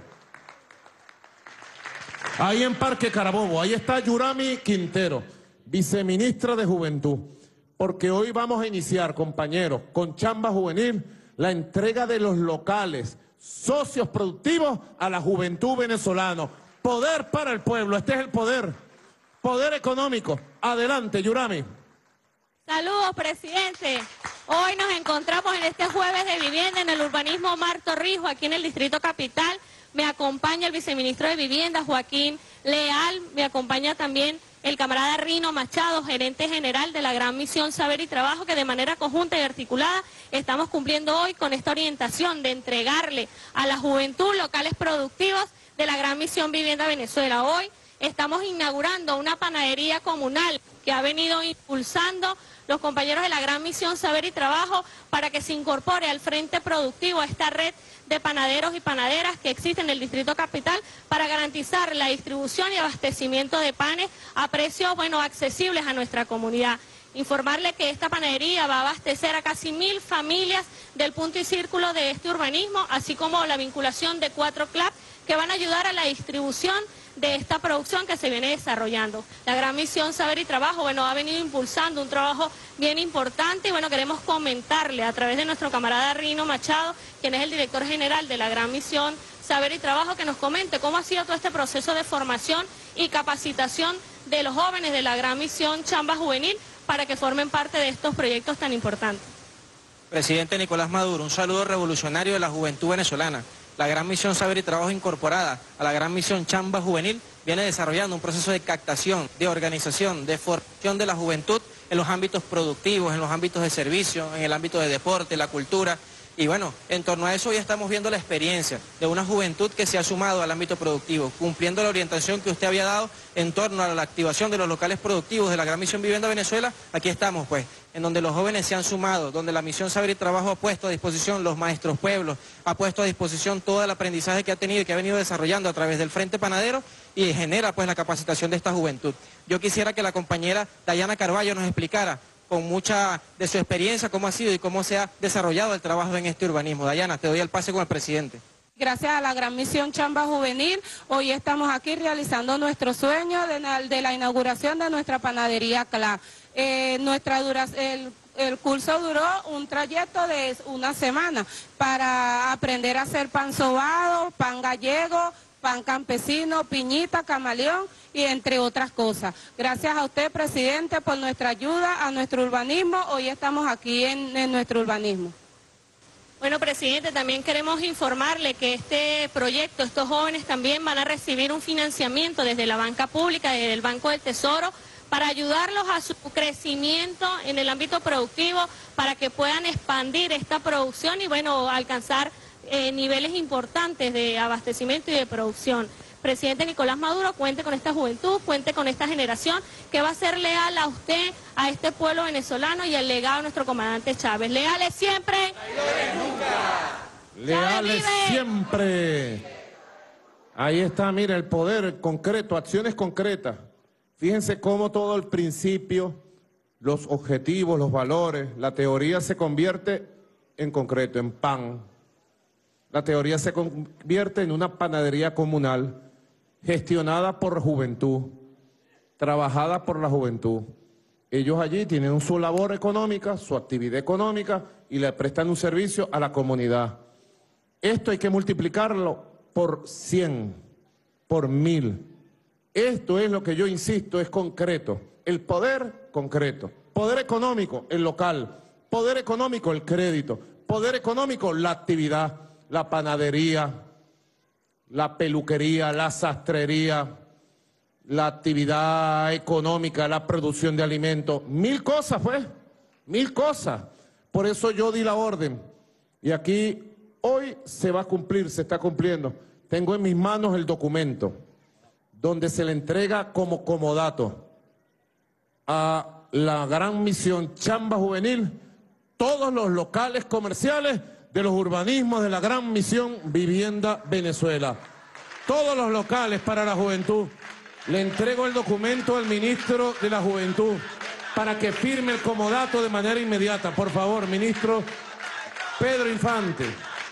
Ahí en Parque Carabobo, ahí está Yurami Quintero, viceministra de Juventud. Porque hoy vamos a iniciar, compañeros, con Chamba Juvenil, la entrega de los locales, socios productivos a la juventud venezolana. Poder para el pueblo, este es el poder. Poder económico. Adelante, Yurami. Saludos, presidente. Hoy nos encontramos en este jueves de vivienda en el urbanismo Omar Torrijos, aquí en el Distrito Capital. Me acompaña el viceministro de Vivienda, Joaquín Leal. Me acompaña también el camarada Rino Machado, gerente general de la Gran Misión Saber y Trabajo, que de manera conjunta y articulada estamos cumpliendo hoy con esta orientación de entregarle a la juventud locales productivos de la Gran Misión Vivienda Venezuela. Hoy estamos inaugurando una panadería comunal que ha venido impulsando los compañeros de la Gran Misión Saber y Trabajo para que se incorpore al frente productivo a esta red de panaderos y panaderas que existe en el Distrito Capital para garantizar la distribución y abastecimiento de panes a precios, bueno, accesibles a nuestra comunidad. Informarle que esta panadería va a abastecer a casi mil familias del punto y círculo de este urbanismo, así como la vinculación de cuatro C L A P que van a ayudar a la distribución de esta producción que se viene desarrollando. La Gran Misión Saber y Trabajo, bueno, ha venido impulsando un trabajo bien importante y bueno, queremos comentarle a través de nuestro camarada Rino Machado, quien es el director general de la Gran Misión Saber y Trabajo, que nos comente cómo ha sido todo este proceso de formación y capacitación de los jóvenes de la Gran Misión Chamba Juvenil para que formen parte de estos proyectos tan importantes. Presidente Nicolás Maduro, un saludo revolucionario de la juventud venezolana. La Gran Misión Saber y Trabajo, incorporada a la Gran Misión Chamba Juvenil, viene desarrollando un proceso de captación, de organización, de formación de la juventud en los ámbitos productivos, en los ámbitos de servicio, en el ámbito de deporte, la cultura. Y bueno, en torno a eso hoy estamos viendo la experiencia de una juventud que se ha sumado al ámbito productivo, cumpliendo la orientación que usted había dado en torno a la activación de los locales productivos de la Gran Misión Vivienda Venezuela. Aquí estamos pues, en donde los jóvenes se han sumado, donde la Misión Saber y Trabajo ha puesto a disposición los maestros pueblos, ha puesto a disposición todo el aprendizaje que ha tenido y que ha venido desarrollando a través del Frente Panadero y genera pues la capacitación de esta juventud. Yo quisiera que la compañera Dayana Carballo nos explicara con mucha de su experiencia cómo ha sido y cómo se ha desarrollado el trabajo en este urbanismo. Dayana, te doy el pase con el presidente. Gracias a la Gran Misión Chamba Juvenil, hoy estamos aquí realizando nuestro sueño de la, de la inauguración de nuestra panadería C L A. Eh, nuestra dura, el, el curso duró un trayecto de una semana para aprender a hacer pan sobado, pan gallego, pan campesino, piñita, camaleón y entre otras cosas. Gracias a usted, presidente, por nuestra ayuda a nuestro urbanismo. Hoy estamos aquí en, en nuestro urbanismo. Bueno, presidente, también queremos informarle que este proyecto, estos jóvenes también van a recibir un financiamiento desde la banca pública, desde el Banco del Tesoro, para ayudarlos a su crecimiento en el ámbito productivo, para que puedan expandir esta producción y, bueno, alcanzar eh, niveles importantes de abastecimiento y de producción. Presidente Nicolás Maduro, cuente con esta juventud, cuente con esta generación que va a ser leal a usted, a este pueblo venezolano y al legado de nuestro comandante Chávez. Leales siempre. Leales siempre. Ahí está, mira, el poder concreto, acciones concretas. Fíjense cómo todo el principio, los objetivos, los valores, la teoría se convierte en concreto, en pan. La teoría se convierte en una panadería comunal, gestionada por juventud, trabajada por la juventud. Ellos allí tienen su labor económica, su actividad económica y le prestan un servicio a la comunidad. Esto hay que multiplicarlo por cien, por mil. Esto es lo que yo insisto, es concreto. El poder concreto. Poder económico, el local. Poder económico, el crédito. Poder económico, la actividad, la panadería, la peluquería, la sastrería, la actividad económica, la producción de alimentos. Mil cosas, pues. Mil cosas. Por eso yo di la orden. Y aquí hoy se va a cumplir, se está cumpliendo. Tengo en mis manos el documento donde se le entrega como comodato a la Gran Misión Chamba Juvenil todos los locales comerciales de los urbanismos de la Gran Misión Vivienda Venezuela. Todos los locales para la juventud. Le entrego el documento al ministro de la Juventud para que firme el comodato de manera inmediata. Por favor, ministro Pedro Infante.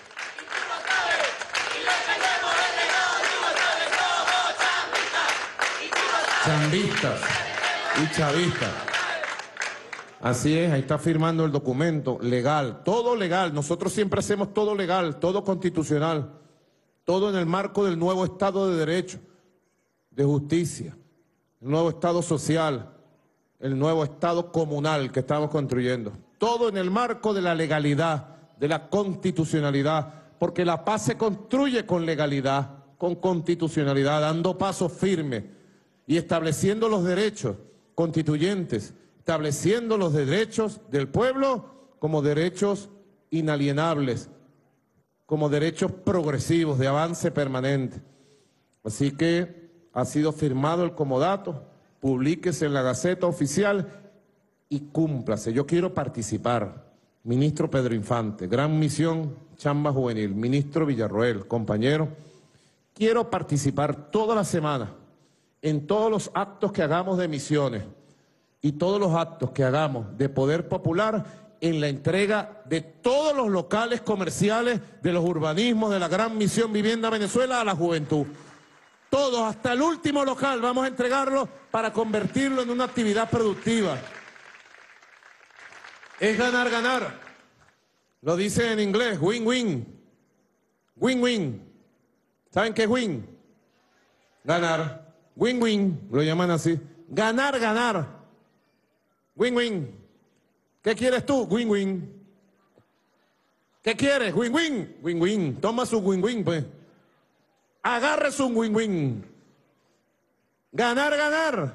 Chambistas y chavistas. Así es, ahí está firmando el documento legal, todo legal. Nosotros siempre hacemos todo legal, todo constitucional, todo en el marco del nuevo Estado de Derecho, de justicia, el nuevo Estado social, el nuevo Estado comunal que estamos construyendo. Todo en el marco de la legalidad, de la constitucionalidad, porque la paz se construye con legalidad, con constitucionalidad, dando pasos firmes y estableciendo los derechos constituyentes, estableciendo los derechos del pueblo como derechos inalienables, como derechos progresivos de avance permanente. Así que ha sido firmado el comodato, publíquese en la Gaceta Oficial y cúmplase. Yo quiero participar, ministro Pedro Infante, Gran Misión Chamba Juvenil, ministro Villarroel, compañero, quiero participar toda la semana en todos los actos que hagamos de misiones y todos los actos que hagamos de poder popular en la entrega de todos los locales comerciales de los urbanismos de la Gran Misión Vivienda Venezuela a la juventud. Todos, hasta el último local, vamos a entregarlo para convertirlo en una actividad productiva. Es ganar, ganar. Lo dice en inglés, win-win. Win-win. ¿Saben qué es win? Ganar. Win-win, lo llaman así. Ganar, ganar. Win-win. ¿Qué quieres tú? Win-win. ¿Qué quieres? Win-win. Win-win. Toma su win-win, pues. Agarre su win-win. Ganar, ganar.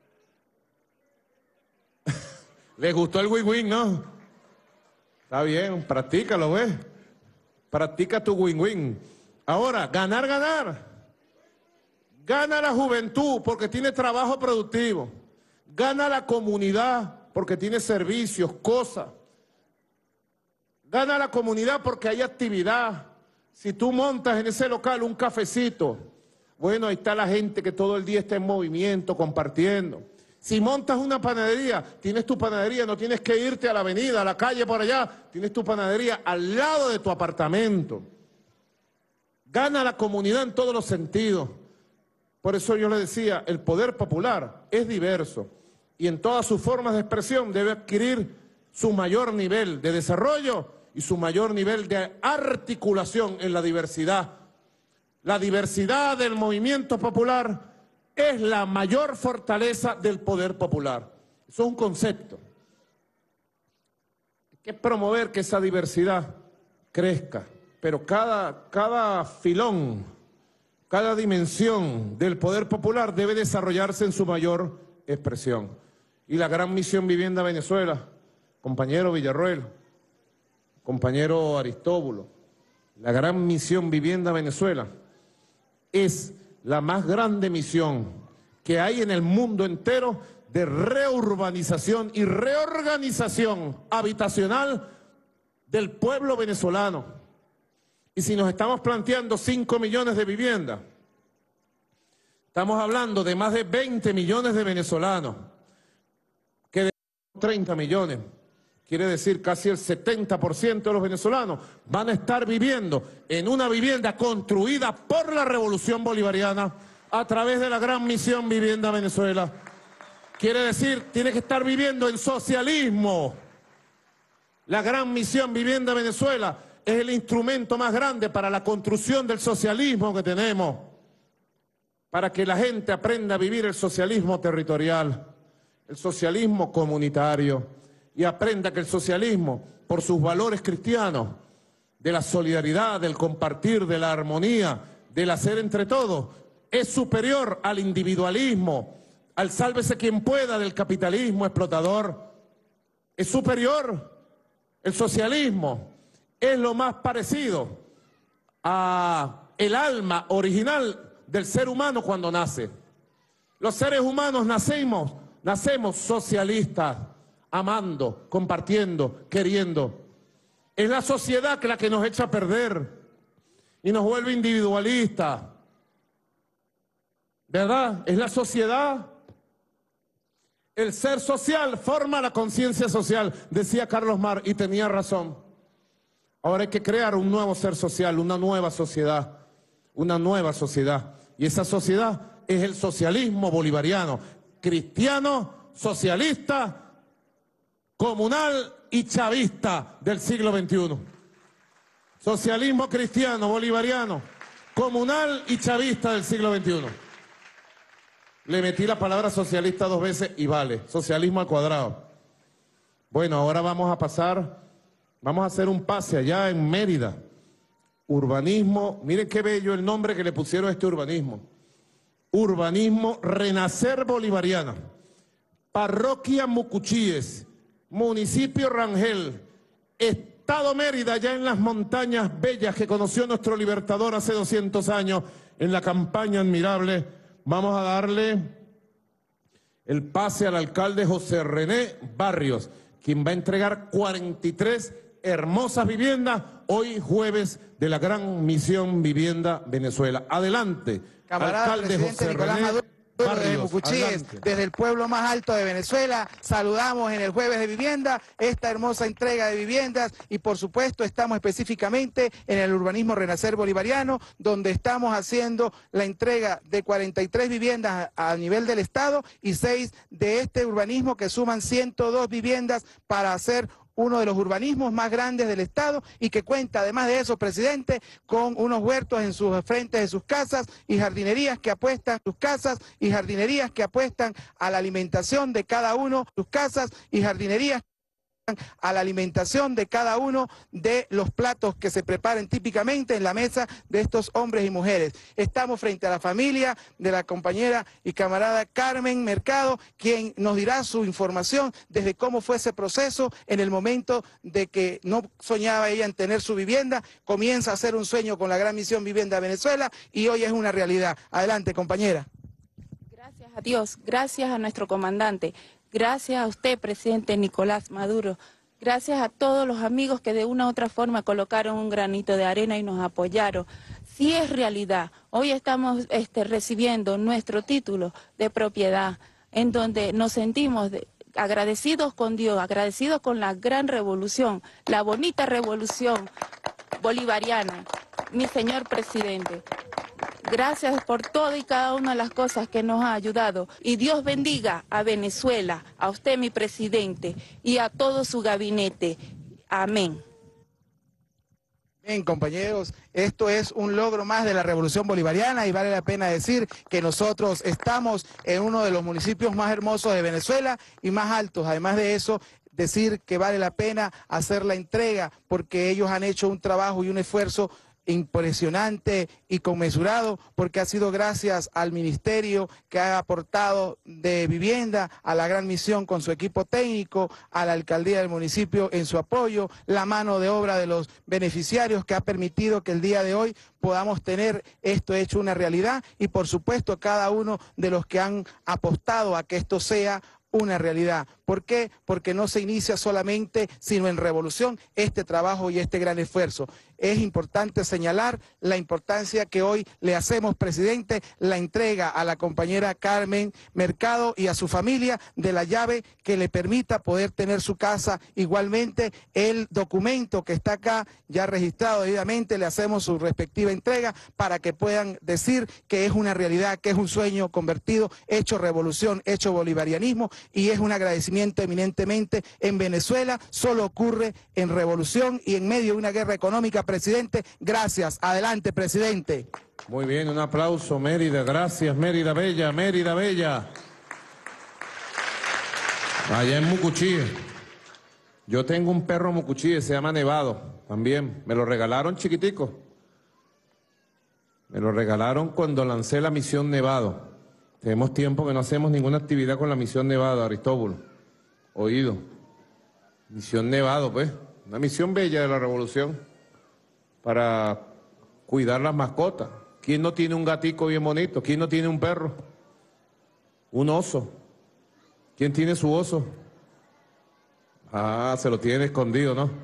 ¿Les gustó el win-win, no? Está bien, practícalo, ¿ves? Practica tu win-win. Ahora, ganar, ganar. Gana la juventud porque tiene trabajo productivo. Gana la comunidad porque tiene servicios, cosas. Gana la comunidad porque hay actividad. Si tú montas en ese local un cafecito, bueno, ahí está la gente que todo el día está en movimiento, compartiendo. Si montas una panadería, tienes tu panadería, no tienes que irte a la avenida, a la calle por allá, tienes tu panadería al lado de tu apartamento. Gana la comunidad en todos los sentidos. Por eso yo le decía, el poder popular es diverso y en todas sus formas de expresión debe adquirir su mayor nivel de desarrollo y su mayor nivel de articulación en la diversidad. La diversidad del movimiento popular es la mayor fortaleza del poder popular. Eso es un concepto. Hay que promover que esa diversidad crezca, pero cada, cada filón, cada dimensión del poder popular debe desarrollarse en su mayor expresión. Y la Gran Misión Vivienda Venezuela, compañero Villarroel, compañero Aristóbulo, la Gran Misión Vivienda Venezuela es la más grande misión que hay en el mundo entero de reurbanización y reorganización habitacional del pueblo venezolano. Y si nos estamos planteando cinco millones de viviendas, estamos hablando de más de veinte millones de venezolanos, que de treinta millones, quiere decir casi el setenta por ciento de los venezolanos van a estar viviendo en una vivienda construida por la Revolución Bolivariana a través de la Gran Misión Vivienda Venezuela. Quiere decir, tiene que estar viviendo en socialismo. La Gran Misión Vivienda Venezuela es el instrumento más grande para la construcción del socialismo que tenemos, para que la gente aprenda a vivir el socialismo territorial, el socialismo comunitario, y aprenda que el socialismo, por sus valores cristianos, de la solidaridad, del compartir, de la armonía, del hacer entre todos, es superior al individualismo, al sálvese quien pueda del capitalismo explotador. Es superior. El socialismo es lo más parecido a el alma original del ser humano cuando nace. Los seres humanos nacemos, nacemos socialistas, amando, compartiendo, queriendo. Es la sociedad que la que nos echa a perder y nos vuelve individualistas. ¿Verdad? Es la sociedad. El ser social forma la conciencia social, decía Carlos Marx, y tenía razón. Ahora hay que crear un nuevo ser social, una nueva sociedad, una nueva sociedad. Y esa sociedad es el socialismo bolivariano, cristiano, socialista, comunal y chavista del siglo veintiuno. Socialismo cristiano, bolivariano, comunal y chavista del siglo veintiuno. Le metí la palabra socialista dos veces y vale, socialismo al cuadrado. Bueno, ahora vamos a pasar, vamos a hacer un pase allá en Mérida. Urbanismo, miren qué bello el nombre que le pusieron a este urbanismo. Urbanismo Renacer Bolivariana. Parroquia Mucuchíes, municipio Rangel, Estado Mérida, allá en las montañas bellas que conoció nuestro libertador hace doscientos años en la campaña admirable. Vamos a darle el pase al alcalde José René Barrios, quien va a entregar cuarenta y tres hermosas viviendas hoy jueves de la Gran Misión Vivienda Venezuela. Adelante, Camarada, alcalde presidente José Nicolás René Maduro. Bueno, desde Barrios, Mucuchíes, adelante. desde el pueblo más alto de Venezuela, saludamos en el Jueves de Vivienda esta hermosa entrega de viviendas y por supuesto estamos específicamente en el urbanismo Renacer Bolivariano, donde estamos haciendo la entrega de cuarenta y tres viviendas a, a nivel del Estado y seis de este urbanismo que suman ciento dos viviendas para hacer uno de los urbanismos más grandes del Estado y que cuenta, además de eso, presidente, con unos huertos en sus frentes de sus casas y jardinerías que apuestan sus casas y jardinerías que apuestan a la alimentación de cada uno, sus casas y jardinerías a la alimentación de cada uno de los platos que se preparen típicamente en la mesa de estos hombres y mujeres. Estamos frente a la familia de la compañera y camarada Carmen Mercado, quien nos dirá su información desde cómo fue ese proceso en el momento de que no soñaba ella en tener su vivienda, comienza a ser un sueño con la Gran Misión Vivienda Venezuela y hoy es una realidad. Adelante, compañera. Gracias a Dios, gracias a nuestro comandante. Gracias a usted, presidente Nicolás Maduro. Gracias a todos los amigos que de una u otra forma colocaron un granito de arena y nos apoyaron. Sí es realidad. Hoy estamos este, recibiendo nuestro título de propiedad, en donde nos sentimos de, agradecidos con Dios, agradecidos con la gran revolución, la bonita revolución bolivariana, mi señor presidente. Gracias por todo y cada una de las cosas que nos ha ayudado. Y Dios bendiga a Venezuela, a usted, mi presidente, y a todo su gabinete. Amén. Bien, compañeros, esto es un logro más de la Revolución Bolivariana y vale la pena decir que nosotros estamos en uno de los municipios más hermosos de Venezuela y más altos. Además de eso, decir que vale la pena hacer la entrega porque ellos han hecho un trabajo y un esfuerzo impresionante y conmesurado porque ha sido gracias al ministerio que ha aportado de vivienda, a la Gran Misión con su equipo técnico, a la alcaldía del municipio en su apoyo, la mano de obra de los beneficiarios que ha permitido que el día de hoy podamos tener esto hecho una realidad y por supuesto cada uno de los que han apostado a que esto sea una realidad. ¿Por qué? Porque no se inicia solamente, sino en revolución, este trabajo y este gran esfuerzo. Es importante señalar la importancia que hoy le hacemos, presidente, la entrega a la compañera Carmen Mercado y a su familia de la llave que le permita poder tener su casa. Igualmente, el documento que está acá ya registrado debidamente, le hacemos su respectiva entrega para que puedan decir que es una realidad, que es un sueño convertido, hecho revolución, hecho bolivarianismo y es un agradecimiento eminentemente en Venezuela, solo ocurre en revolución y en medio de una guerra económica, presidente. Gracias. Adelante, presidente. Muy bien, un aplauso, Mérida. Gracias, Mérida Bella, Mérida Bella. Allá en Mucuchíes. Yo tengo un perro Mucuchíes, se llama Nevado, también. Me lo regalaron chiquitico. Me lo regalaron cuando lancé la misión Nevado. Tenemos tiempo que no hacemos ninguna actividad con la misión Nevado, Aristóbulo. Oído. Misión Nevado, pues. Una misión bella de la revolución para cuidar las mascotas. ¿Quién no tiene un gatico bien bonito? ¿Quién no tiene un perro? Un oso. ¿Quién tiene su oso? Ah, se lo tiene escondido, ¿no?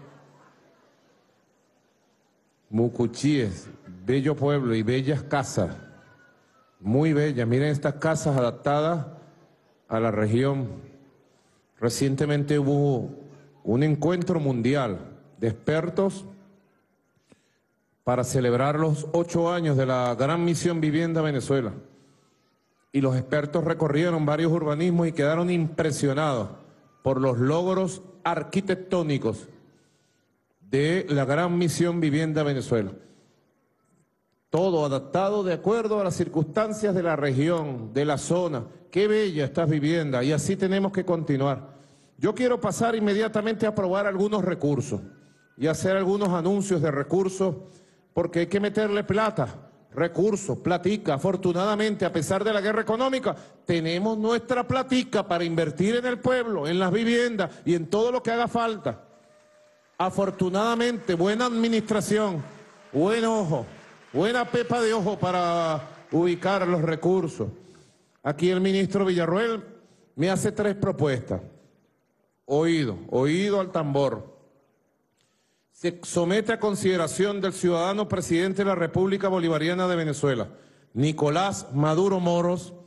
Mucuchíes, bello pueblo y bellas casas. Muy bellas. Miren estas casas adaptadas a la región. Recientemente hubo un encuentro mundial de expertos para celebrar los ocho años de la Gran Misión Vivienda Venezuela. Y los expertos recorrieron varios urbanismos y quedaron impresionados por los logros arquitectónicos de la Gran Misión Vivienda Venezuela. Todo adaptado de acuerdo a las circunstancias de la región, de la zona. Qué bella estas viviendas y así tenemos que continuar. Yo quiero pasar inmediatamente a aprobar algunos recursos y hacer algunos anuncios de recursos porque hay que meterle plata, recursos, platica. Afortunadamente, a pesar de la guerra económica, tenemos nuestra platica para invertir en el pueblo, en las viviendas y en todo lo que haga falta. Afortunadamente, buena administración, buen ojo. Buena pepa de ojo para ubicar los recursos. Aquí el ministro Villarroel me hace tres propuestas. Oído, oído al tambor. Se somete a consideración del ciudadano presidente de la República Bolivariana de Venezuela, Nicolás Maduro Moros,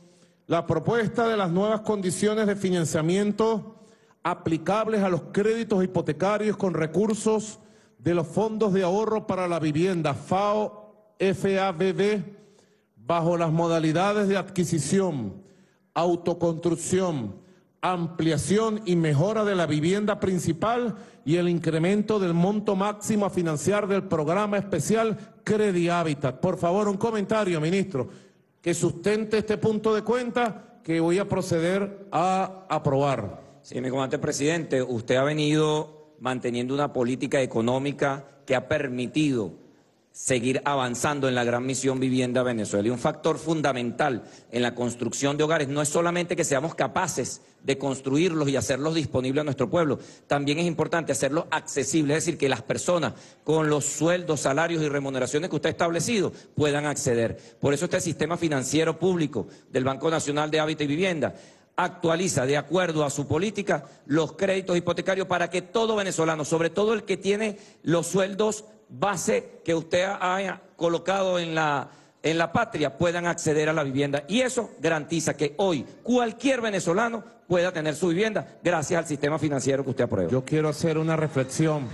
la propuesta de las nuevas condiciones de financiamiento aplicables a los créditos hipotecarios con recursos de los fondos de ahorro para la vivienda, F A O, F A B B, bajo las modalidades de adquisición, autoconstrucción, ampliación y mejora de la vivienda principal y el incremento del monto máximo a financiar del programa especial Credi Habitat. Por favor, un comentario, ministro, que sustente este punto de cuenta que voy a proceder a aprobar. Sí, mi comandante presidente, usted ha venido manteniendo una política económica que ha permitido seguir avanzando en la gran misión Vivienda Venezuela. Y un factor fundamental en la construcción de hogares no es solamente que seamos capaces de construirlos y hacerlos disponibles a nuestro pueblo, también es importante hacerlos accesibles, es decir, que las personas con los sueldos, salarios y remuneraciones que usted ha establecido puedan acceder. Por eso este sistema financiero público del Banco Nacional de Hábitat y Vivienda actualiza de acuerdo a su política los créditos hipotecarios para que todo venezolano, sobre todo el que tiene los sueldos base que usted haya colocado en la, en la patria, puedan acceder a la vivienda. Y eso garantiza que hoy cualquier venezolano pueda tener su vivienda gracias al sistema financiero que usted aprueba. Yo quiero hacer una reflexión.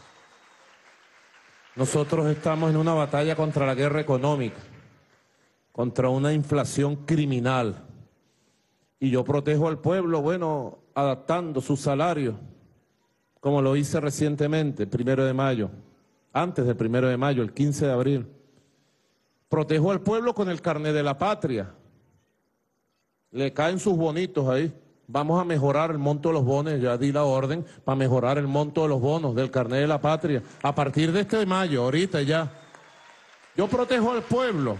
Nosotros estamos en una batalla contra la guerra económica, contra una inflación criminal. Y yo protejo al pueblo, bueno, adaptando su salario, como lo hice recientemente, primero de mayo. Antes del primero de mayo, el quince de abril. Protejo al pueblo con el carnet de la patria. Le caen sus bonitos ahí. Vamos a mejorar el monto de los bonos, ya di la orden para mejorar el monto de los bonos del carnet de la patria. A partir de este de mayo, ahorita ya. Yo protejo al pueblo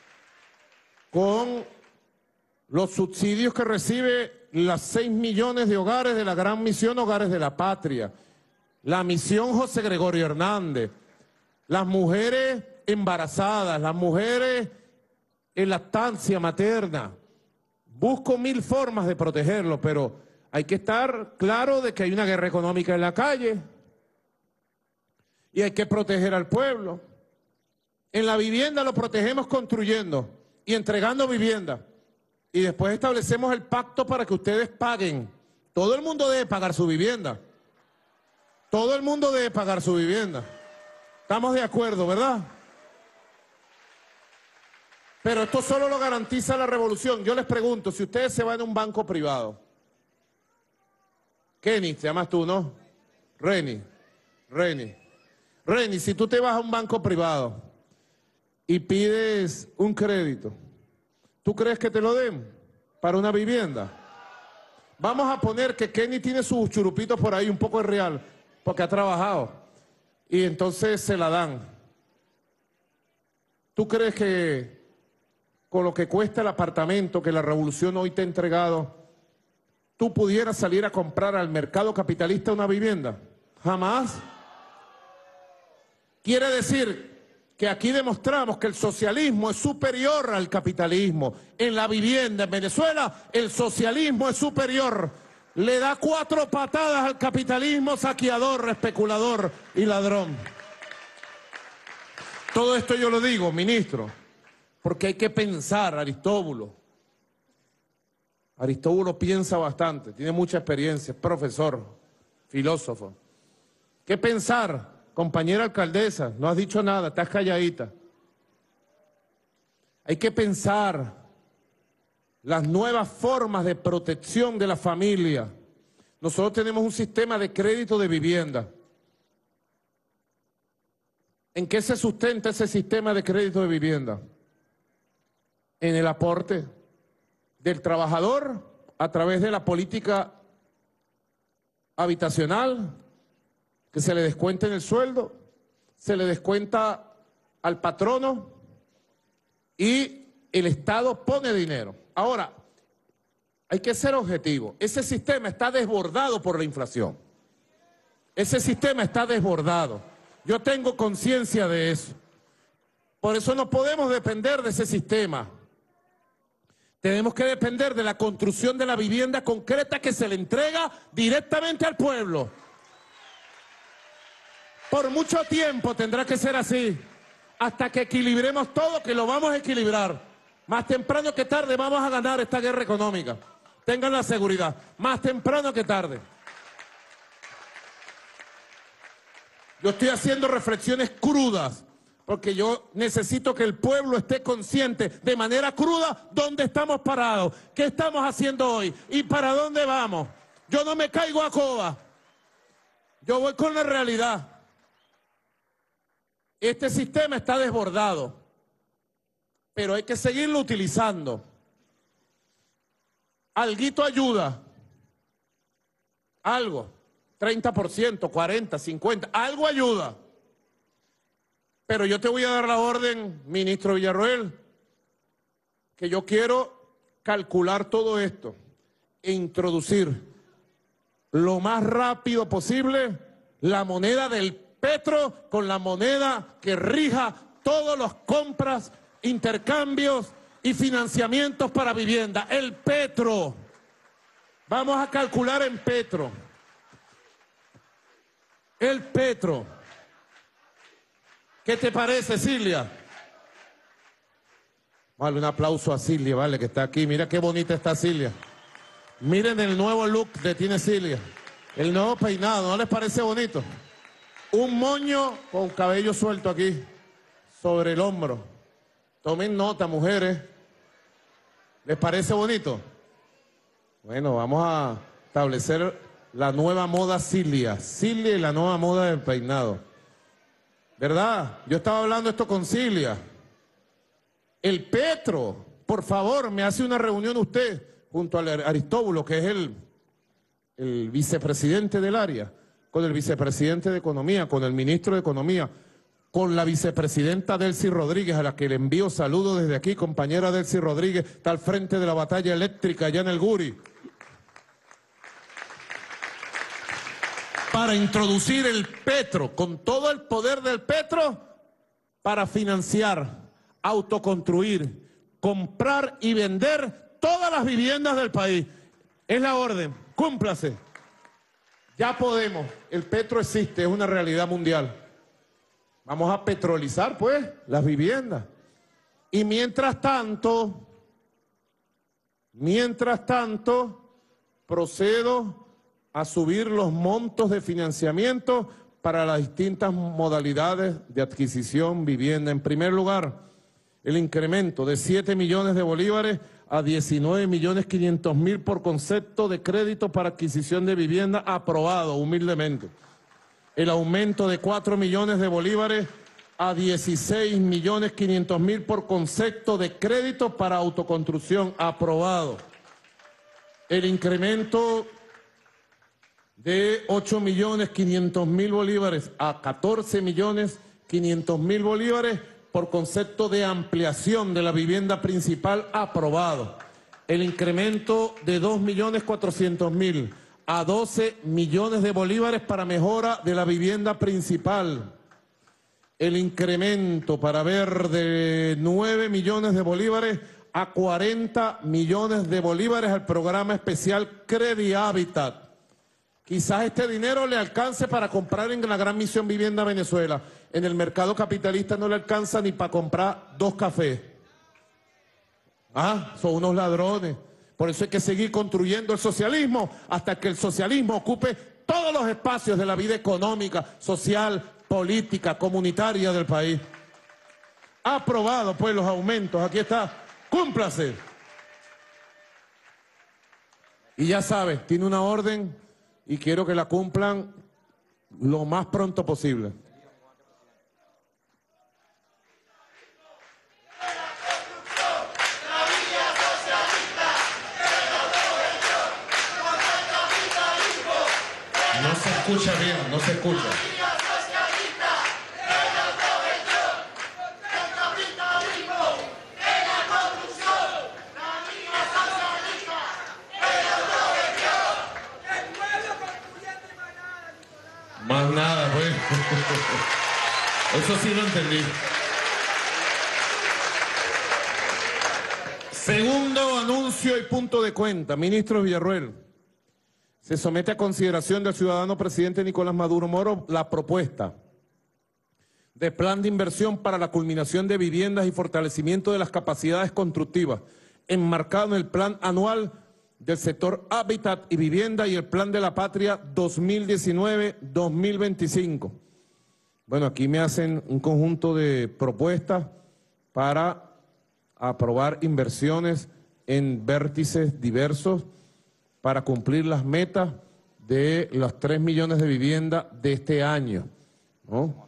con los subsidios que recibe las seis millones de hogares de la gran misión Hogares de la Patria. La misión José Gregorio Hernández. Las mujeres embarazadas, las mujeres en lactancia materna. Busco mil formas de protegerlo, pero hay que estar claro de que hay una guerra económica en la calle y hay que proteger al pueblo. En la vivienda lo protegemos construyendo y entregando vivienda. Y después establecemos el pacto para que ustedes paguen. Todo el mundo debe pagar su vivienda. Todo el mundo debe pagar su vivienda. Estamos de acuerdo, ¿verdad? Pero esto solo lo garantiza la revolución. Yo les pregunto, si ustedes se van a un banco privado, Kenny, te llamas tú, ¿no? Reni, Reni. Reni, si tú te vas a un banco privado y pides un crédito, ¿tú crees que te lo den para una vivienda? Vamos a poner que Kenny tiene sus churupitos por ahí, un poco de real, porque ha trabajado. Y entonces se la dan. ¿Tú crees que con lo que cuesta el apartamento que la revolución hoy te ha entregado, tú pudieras salir a comprar al mercado capitalista una vivienda? Jamás. Quiere decir que aquí demostramos que el socialismo es superior al capitalismo. En la vivienda en Venezuela, el socialismo es superior. Le da cuatro patadas al capitalismo saqueador, especulador y ladrón. Todo esto yo lo digo, ministro, porque hay que pensar, Aristóbulo. Aristóbulo piensa bastante, tiene mucha experiencia, es profesor, filósofo. ¿Qué pensar? Compañera alcaldesa, no has dicho nada, estás calladita. Hay que pensar las nuevas formas de protección de la familia. Nosotros tenemos un sistema de crédito de vivienda. ¿En qué se sustenta ese sistema de crédito de vivienda? En el aporte del trabajador a través de la política habitacional, que se le descuente en el sueldo, se le descuenta al patrono y el Estado pone dinero. Ahora, hay que ser objetivo. Ese sistema está desbordado por la inflación. Ese sistema está desbordado. Yo tengo conciencia de eso. Por eso no podemos depender de ese sistema. Tenemos que depender de la construcción de la vivienda concreta que se le entrega directamente al pueblo. Por mucho tiempo tendrá que ser así, hasta que equilibremos todo, que lo vamos a equilibrar. Más temprano que tarde vamos a ganar esta guerra económica. Tengan la seguridad. Más temprano que tarde. Yo estoy haciendo reflexiones crudas, porque yo necesito que el pueblo esté consciente de manera cruda dónde estamos parados, qué estamos haciendo hoy y para dónde vamos. Yo no me caigo a coba. Yo voy con la realidad. Este sistema está desbordado, pero hay que seguirlo utilizando. Alguito ayuda. Algo. treinta por ciento, cuarenta, cincuenta. Algo ayuda. Pero yo te voy a dar la orden, ministro Villarroel, que yo quiero calcular todo esto e introducir lo más rápido posible la moneda del petro con la moneda que rija todas las compras, intercambios y financiamientos para vivienda. El petro. Vamos a calcular en petro. El petro. ¿Qué te parece, Cilia? Vale, un aplauso a Cilia, vale, que está aquí. Mira qué bonita está Cilia. Miren el nuevo look que tiene Cilia. El nuevo peinado, ¿no les parece bonito? Un moño con cabello suelto aquí, sobre el hombro. Tomen nota, mujeres. ¿Les parece bonito? Bueno, vamos a establecer la nueva moda Cilia. Cilia y la nueva moda del peinado. ¿Verdad? Yo estaba hablando esto con Cilia. El petro, por favor, me hace una reunión usted junto al Aristóbulo, que es el, el vicepresidente del área, con el vicepresidente de Economía, con el ministro de Economía, con la vicepresidenta Delcy Rodríguez, a la que le envío saludos desde aquí. Compañera Delcy Rodríguez, está al frente de la batalla eléctrica allá en el Guri. Para introducir el petro, con todo el poder del petro, para financiar, autoconstruir, comprar y vender todas las viviendas del país. Es la orden, cúmplase. Ya podemos, el petro existe, es una realidad mundial. Vamos a petrolizar, pues, las viviendas. Y mientras tanto, mientras tanto, procedo a subir los montos de financiamiento para las distintas modalidades de adquisición vivienda. En primer lugar, el incremento de siete millones de bolívares a diecinueve millones quinientos mil por concepto de crédito para adquisición de vivienda aprobado humildemente. El aumento de cuatro millones de bolívares a dieciséis millones quinientos mil por concepto de crédito para autoconstrucción aprobado. El incremento de ocho millones quinientos mil bolívares a catorce millones quinientos mil bolívares por concepto de ampliación de la vivienda principal aprobado. El incremento de dos millones cuatrocientos mil a doce millones de bolívares para mejora de la vivienda principal. El incremento para ver de nueve millones de bolívares a cuarenta millones de bolívares al programa especial Credi Habitat. Quizás este dinero le alcance para comprar en la Gran Misión Vivienda Venezuela. En el mercado capitalista no le alcanza ni para comprar dos cafés. Ah, son unos ladrones. Por eso hay que seguir construyendo el socialismo hasta que el socialismo ocupe todos los espacios de la vida económica, social, política, comunitaria del país. Ha aprobado pues los aumentos. Aquí está. Cúmplase. Y ya sabes, tiene una orden y quiero que la cumplan lo más pronto posible. No se escucha bien, no se escucha. Más nada, pues. Eso sí lo entendí. Segundo anuncio y punto de cuenta. Ministro Villarroel, se somete a consideración del ciudadano presidente Nicolás Maduro Moro la propuesta de plan de inversión para la culminación de viviendas y fortalecimiento de las capacidades constructivas, enmarcado en el plan anual del sector Hábitat y Vivienda y el Plan de la Patria dos mil diecinueve a dos mil veinticinco. Bueno, aquí me hacen un conjunto de propuestas para aprobar inversiones en vértices diversos para cumplir las metas de los tres millones de viviendas de este año, ¿no?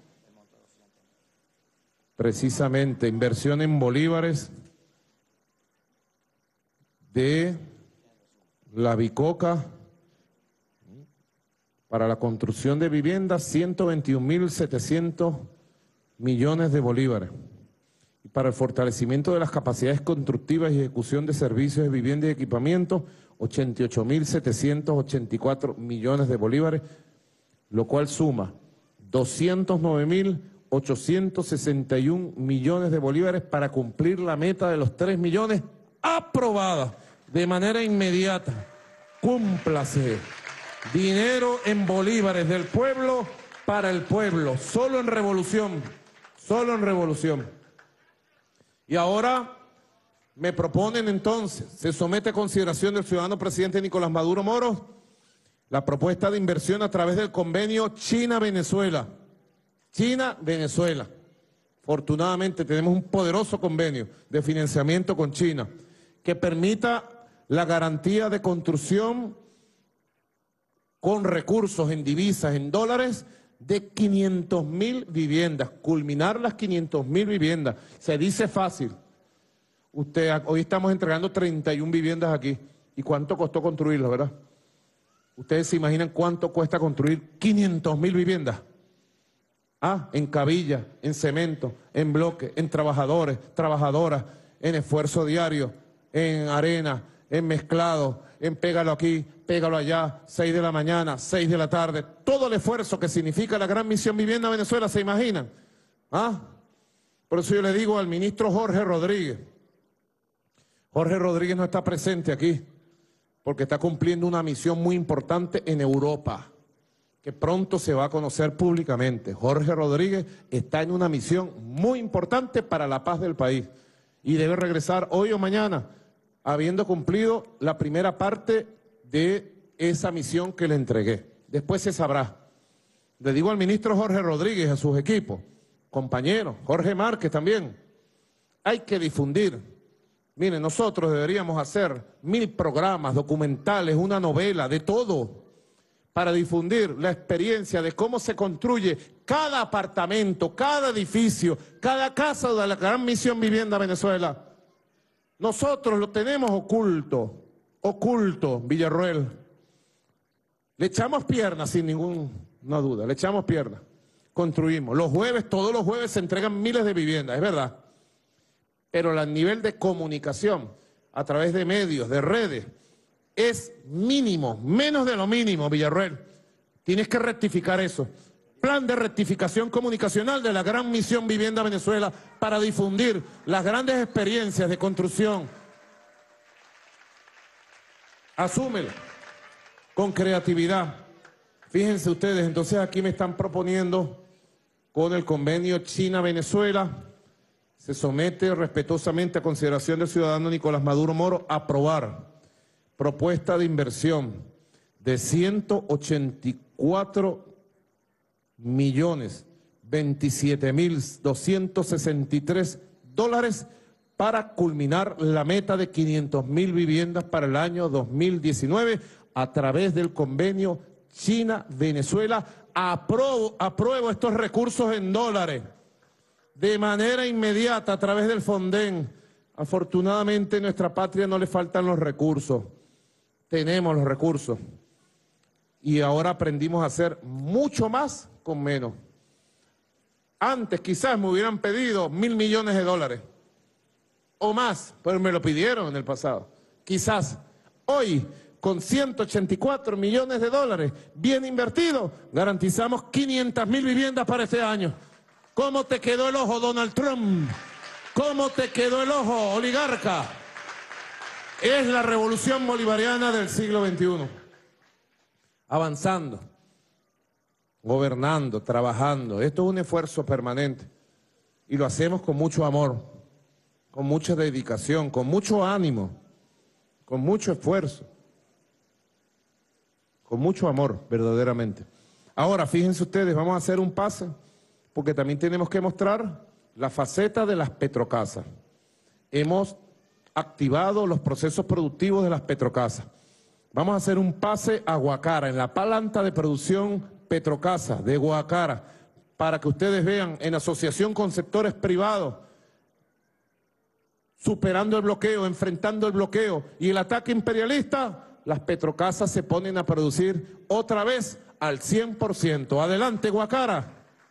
Precisamente, inversión en bolívares de la Bicoca para la construcción de viviendas, ciento veintiún mil setecientos millones de bolívares. Y para el fortalecimiento de las capacidades constructivas y ejecución de servicios de vivienda y equipamiento, ochenta y ocho mil setecientos ochenta y cuatro millones de bolívares, lo cual suma doscientos nueve mil ochocientos sesenta y un millones de bolívares para cumplir la meta de los tres millones aprobada de manera inmediata. Cúmplase. Dinero en bolívares del pueblo para el pueblo, solo en revolución, solo en revolución. Y ahora me proponen entonces, se somete a consideración del ciudadano presidente Nicolás Maduro Moros, la propuesta de inversión a través del convenio China-Venezuela. China-Venezuela. Afortunadamente tenemos un poderoso convenio de financiamiento con China que permita la garantía de construcción con recursos en divisas, en dólares, de quinientas mil viviendas, culminar las quinientas mil viviendas. Se dice fácil. Usted, hoy estamos entregando treinta y una viviendas aquí. ¿Y cuánto costó construirlas, verdad? ¿Ustedes se imaginan cuánto cuesta construir quinientas mil viviendas? Ah, en cabilla, en cemento, en bloque, en trabajadores, trabajadoras, en esfuerzo diario, en arena, en mezclado, en pégalo aquí, pégalo allá, seis de la mañana, seis de la tarde. Todo el esfuerzo que significa la Gran Misión Vivienda Venezuela, ¿se imaginan? ¿Ah? Por eso yo le digo al ministro Jorge Rodríguez. Jorge Rodríguez no está presente aquí porque está cumpliendo una misión muy importante en Europa, que pronto se va a conocer públicamente. Jorge Rodríguez está en una misión muy importante para la paz del país y debe regresar hoy o mañana, habiendo cumplido la primera parte de esa misión que le entregué. Después se sabrá. Le digo al ministro Jorge Rodríguez, a sus equipos, compañeros, Jorge Márquez también, hay que difundir. Miren, nosotros deberíamos hacer mil programas, documentales, una novela, de todo, para difundir la experiencia de cómo se construye cada apartamento, cada edificio, cada casa de la Gran Misión Vivienda Venezuela. Nosotros lo tenemos oculto, oculto, Villarroel. Le echamos piernas sin ninguna duda, le echamos piernas. Construimos. Los jueves, todos los jueves se entregan miles de viviendas, es verdad. Pero el nivel de comunicación a través de medios, de redes, es mínimo, menos de lo mínimo, Villarroel. Tienes que rectificar eso. Plan de rectificación comunicacional de la Gran Misión Vivienda Venezuela para difundir las grandes experiencias de construcción. Asúmelo con creatividad. Fíjense ustedes, entonces aquí me están proponiendo con el convenio China-Venezuela, se somete respetuosamente a consideración del ciudadano Nicolás Maduro Moro, aprobar propuesta de inversión de ciento ochenta y cuatro millones veintisiete mil doscientos sesenta y tres dólares para culminar la meta de quinientas mil viviendas para el año dos mil diecinueve a través del convenio China-Venezuela. Apruebo, apruebo estos recursos en dólares de manera inmediata a través del Fonden. Afortunadamente, a nuestra patria no le faltan los recursos. Tenemos los recursos. Y ahora aprendimos a hacer mucho más con menos. Antes quizás me hubieran pedido mil millones de dólares o más, pero me lo pidieron en el pasado. Quizás hoy, con ciento ochenta y cuatro millones de dólares bien invertidos, garantizamos quinientas mil viviendas para este año. ¿Cómo te quedó el ojo, Donald Trump? ¿Cómo te quedó el ojo, oligarca? Es la revolución bolivariana del siglo veintiuno. Avanzando. gobernando, trabajando. Esto es un esfuerzo permanente y lo hacemos con mucho amor, con mucha dedicación, con mucho ánimo, con mucho esfuerzo, con mucho amor, verdaderamente. Ahora, fíjense ustedes, vamos a hacer un pase, porque también tenemos que mostrar la faceta de las petrocasas. Hemos activado los procesos productivos de las petrocasas. Vamos a hacer un pase a Guacara, en la planta de producción Petrocasa de Guacara, para que ustedes vean, en asociación con sectores privados, superando el bloqueo, enfrentando el bloqueo y el ataque imperialista, las petrocasas se ponen a producir otra vez al cien por ciento. Adelante, Guacara.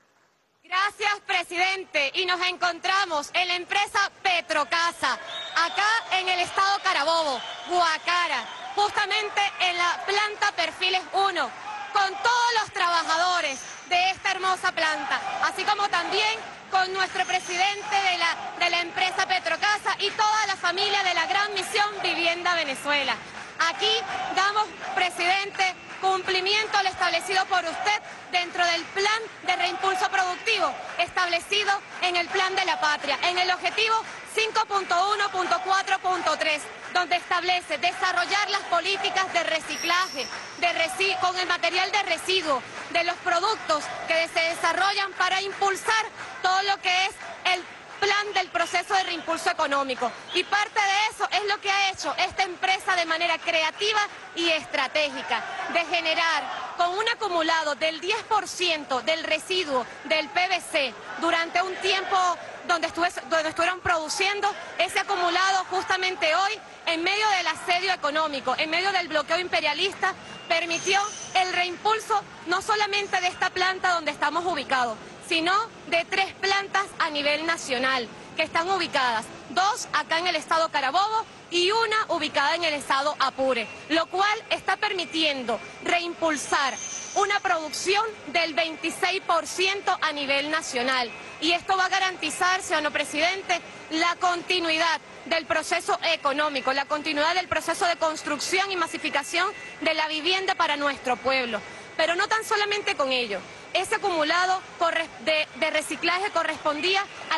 Gracias, presidente. Y nos encontramos en la empresa Petrocasa, acá en el estado Carabobo, Guacara, justamente en la planta Perfiles uno, con todos los trabajadores de esta hermosa planta, así como también con nuestro presidente de la, de la empresa Petrocasa y toda la familia de la Gran Misión Vivienda Venezuela. Aquí damos, presidente, cumplimiento al establecido por usted dentro del plan de reimpulso productivo establecido en el Plan de la Patria, en el objetivo cinco punto uno punto cuatro punto tres, donde establece desarrollar las políticas de reciclaje de resi con el material de residuo de los productos que se desarrollan para impulsar todo lo que es el plan del proceso de reimpulso económico. Y parte de eso es lo que ha hecho esta empresa de manera creativa y estratégica, de generar con un acumulado del diez por ciento del residuo del P V C durante un tiempo donde, estuve, donde estuvieron produciendo ese acumulado justamente hoy, en medio del asedio económico, en medio del bloqueo imperialista, permitió el reimpulso no solamente de esta planta donde estamos ubicados, sino de tres plantas a nivel nacional que están ubicadas, dos acá en el estado Carabobo y una ubicada en el estado Apure, lo cual está permitiendo reimpulsar una producción del veintiséis por ciento a nivel nacional. Y esto va a garantizar, señor presidente, la continuidad del proceso económico, la continuidad del proceso de construcción y masificación de la vivienda para nuestro pueblo. Pero no tan solamente con ello. Ese acumulado de, de reciclaje correspondía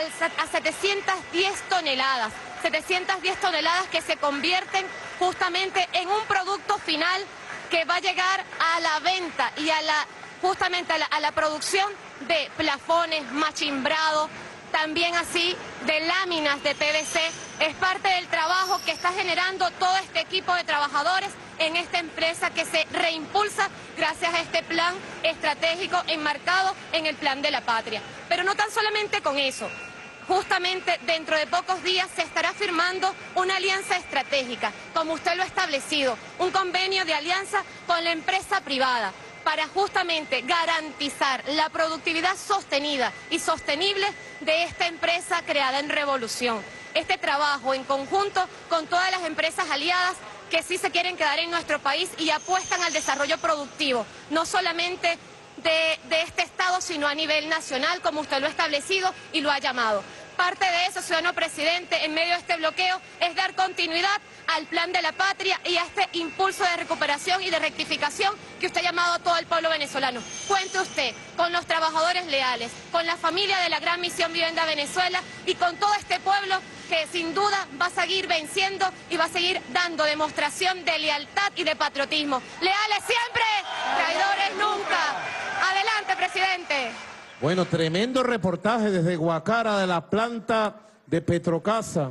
a setecientas diez toneladas, setecientas diez toneladas que se convierten justamente en un producto final que va a llegar a la venta y a la, justamente a la, a la producción de plafones, machimbrado, también así de láminas de P V C. Es parte del trabajo que está generando todo este equipo de trabajadores en esta empresa que se reimpulsa gracias a este plan estratégico enmarcado en el Plan de la Patria. Pero no tan solamente con eso. Justamente dentro de pocos días se estará firmando una alianza estratégica, como usted lo ha establecido, un convenio de alianza con la empresa privada, para justamente garantizar la productividad sostenida y sostenible de esta empresa creada en revolución. Este trabajo en conjunto con todas las empresas aliadas que sí se quieren quedar en nuestro país y apuestan al desarrollo productivo, no solamente de, de este Estado, sino a nivel nacional, como usted lo ha establecido y lo ha llamado. Parte de eso, ciudadano presidente, en medio de este bloqueo, es dar continuidad al Plan de la Patria y a este impulso de recuperación y de rectificación que usted ha llamado a todo el pueblo venezolano. Cuente usted con los trabajadores leales, con la familia de la Gran Misión Vivienda Venezuela y con todo este pueblo que sin duda va a seguir venciendo y va a seguir dando demostración de lealtad y de patriotismo. Leales siempre, traidores nunca. Adelante, presidente. Bueno, tremendo reportaje desde Guacara de la planta de Petrocasa.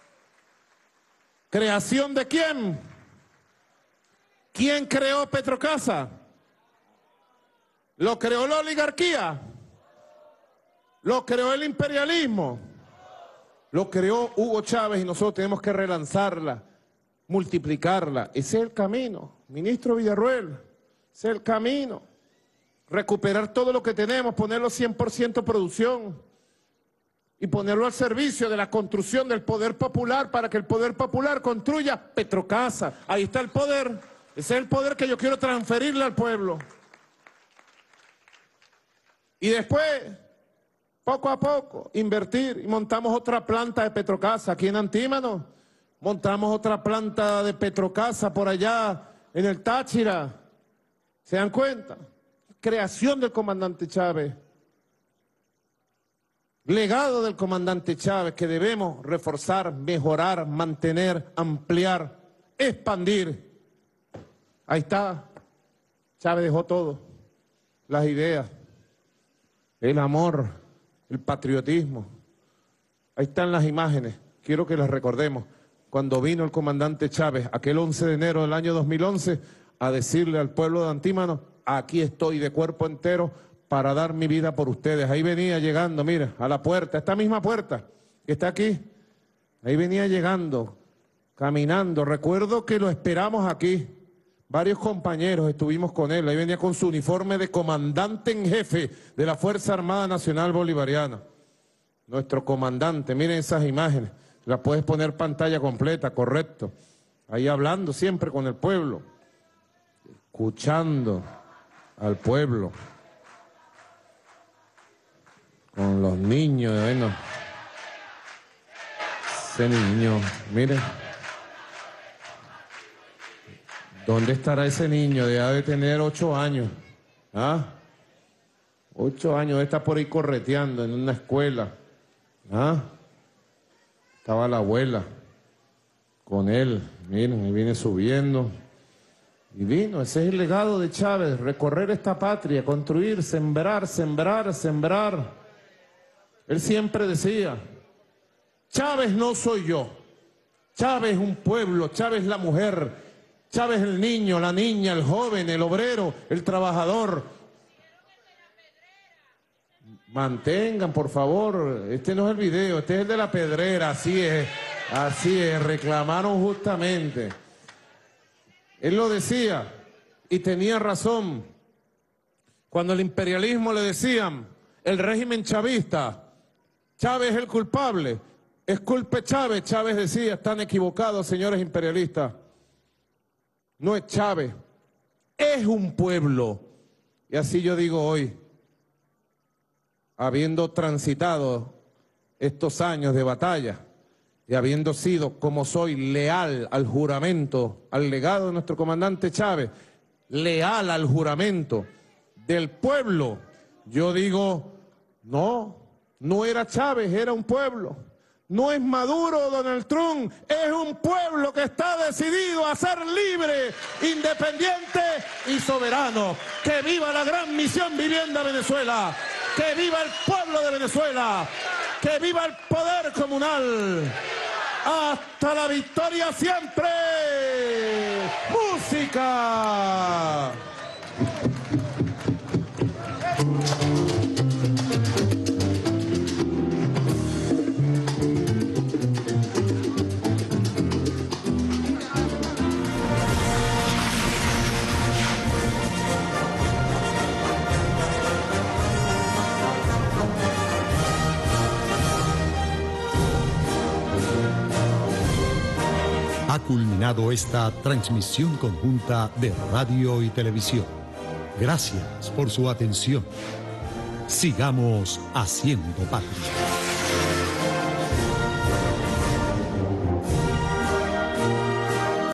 ¿Creación de quién? ¿Quién creó Petrocasa? ¿Lo creó la oligarquía? ¿Lo creó el imperialismo? Lo creó Hugo Chávez y nosotros tenemos que relanzarla, multiplicarla. Ese es el camino, ministro Villarruel, ese es el camino. Recuperar todo lo que tenemos, ponerlo cien por ciento producción y ponerlo al servicio de la construcción del poder popular para que el poder popular construya Petrocasa. Ahí está el poder, ese es el poder que yo quiero transferirle al pueblo. Y después, poco a poco, invertir y montamos otra planta de Petrocasa aquí en Antímano, montamos otra planta de Petrocasa por allá en el Táchira. ¿Se dan cuenta? creación del comandante Chávez, legado del comandante Chávez que debemos reforzar, mejorar, mantener, ampliar, expandir. Ahí está, Chávez dejó todo, las ideas, el amor, el patriotismo. Ahí están las imágenes, quiero que las recordemos. Cuando vino el comandante Chávez, aquel once de enero del año dos mil once, a decirle al pueblo de Antímano, aquí estoy de cuerpo entero para dar mi vida por ustedes. Ahí venía llegando, mira, a la puerta, esta misma puerta que está aquí, ahí venía llegando, caminando. Recuerdo que lo esperamos aquí, varios compañeros estuvimos con él, ahí venía con su uniforme de comandante en jefe de la Fuerza Armada Nacional Bolivariana. Nuestro comandante, miren esas imágenes, las puedes poner pantalla completa, correcto. Ahí hablando siempre con el pueblo, escuchando al pueblo, con los niños, bueno, ese niño, miren, ¿dónde estará ese niño? Debe de tener ocho años, ¿ah? Ocho años, está por ahí correteando en una escuela, ¿ah? Estaba la abuela con él, miren, ahí viene subiendo. Y vino, ese es el legado de Chávez, recorrer esta patria, construir, sembrar, sembrar, sembrar. Él siempre decía, Chávez no soy yo, Chávez es un pueblo, Chávez es la mujer, Chávez el niño, la niña, el joven, el obrero, el trabajador. Mantengan, por favor, este no es el video, este es el de la Pedrera, así es, así es, reclamaron justamente. Él lo decía y tenía razón. Cuando el imperialismo le decían, el régimen chavista, Chávez es el culpable, es culpa Chávez, Chávez decía, están equivocados, señores imperialistas. No es Chávez, es un pueblo. Y así yo digo hoy, habiendo transitado estos años de batalla y habiendo sido, como soy, leal al juramento, al legado de nuestro comandante Chávez, leal al juramento del pueblo, yo digo, no, no era Chávez, era un pueblo. No es Maduro o Donald Trump, es un pueblo que está decidido a ser libre, independiente y soberano. ¡Que viva la gran misión Vivienda Venezuela! ¡Que viva el pueblo de Venezuela! ¡Que viva el poder comunal! ¡Hasta la victoria siempre! ¡Música! Ha culminado esta transmisión conjunta de radio y televisión. Gracias por su atención. Sigamos haciendo patria.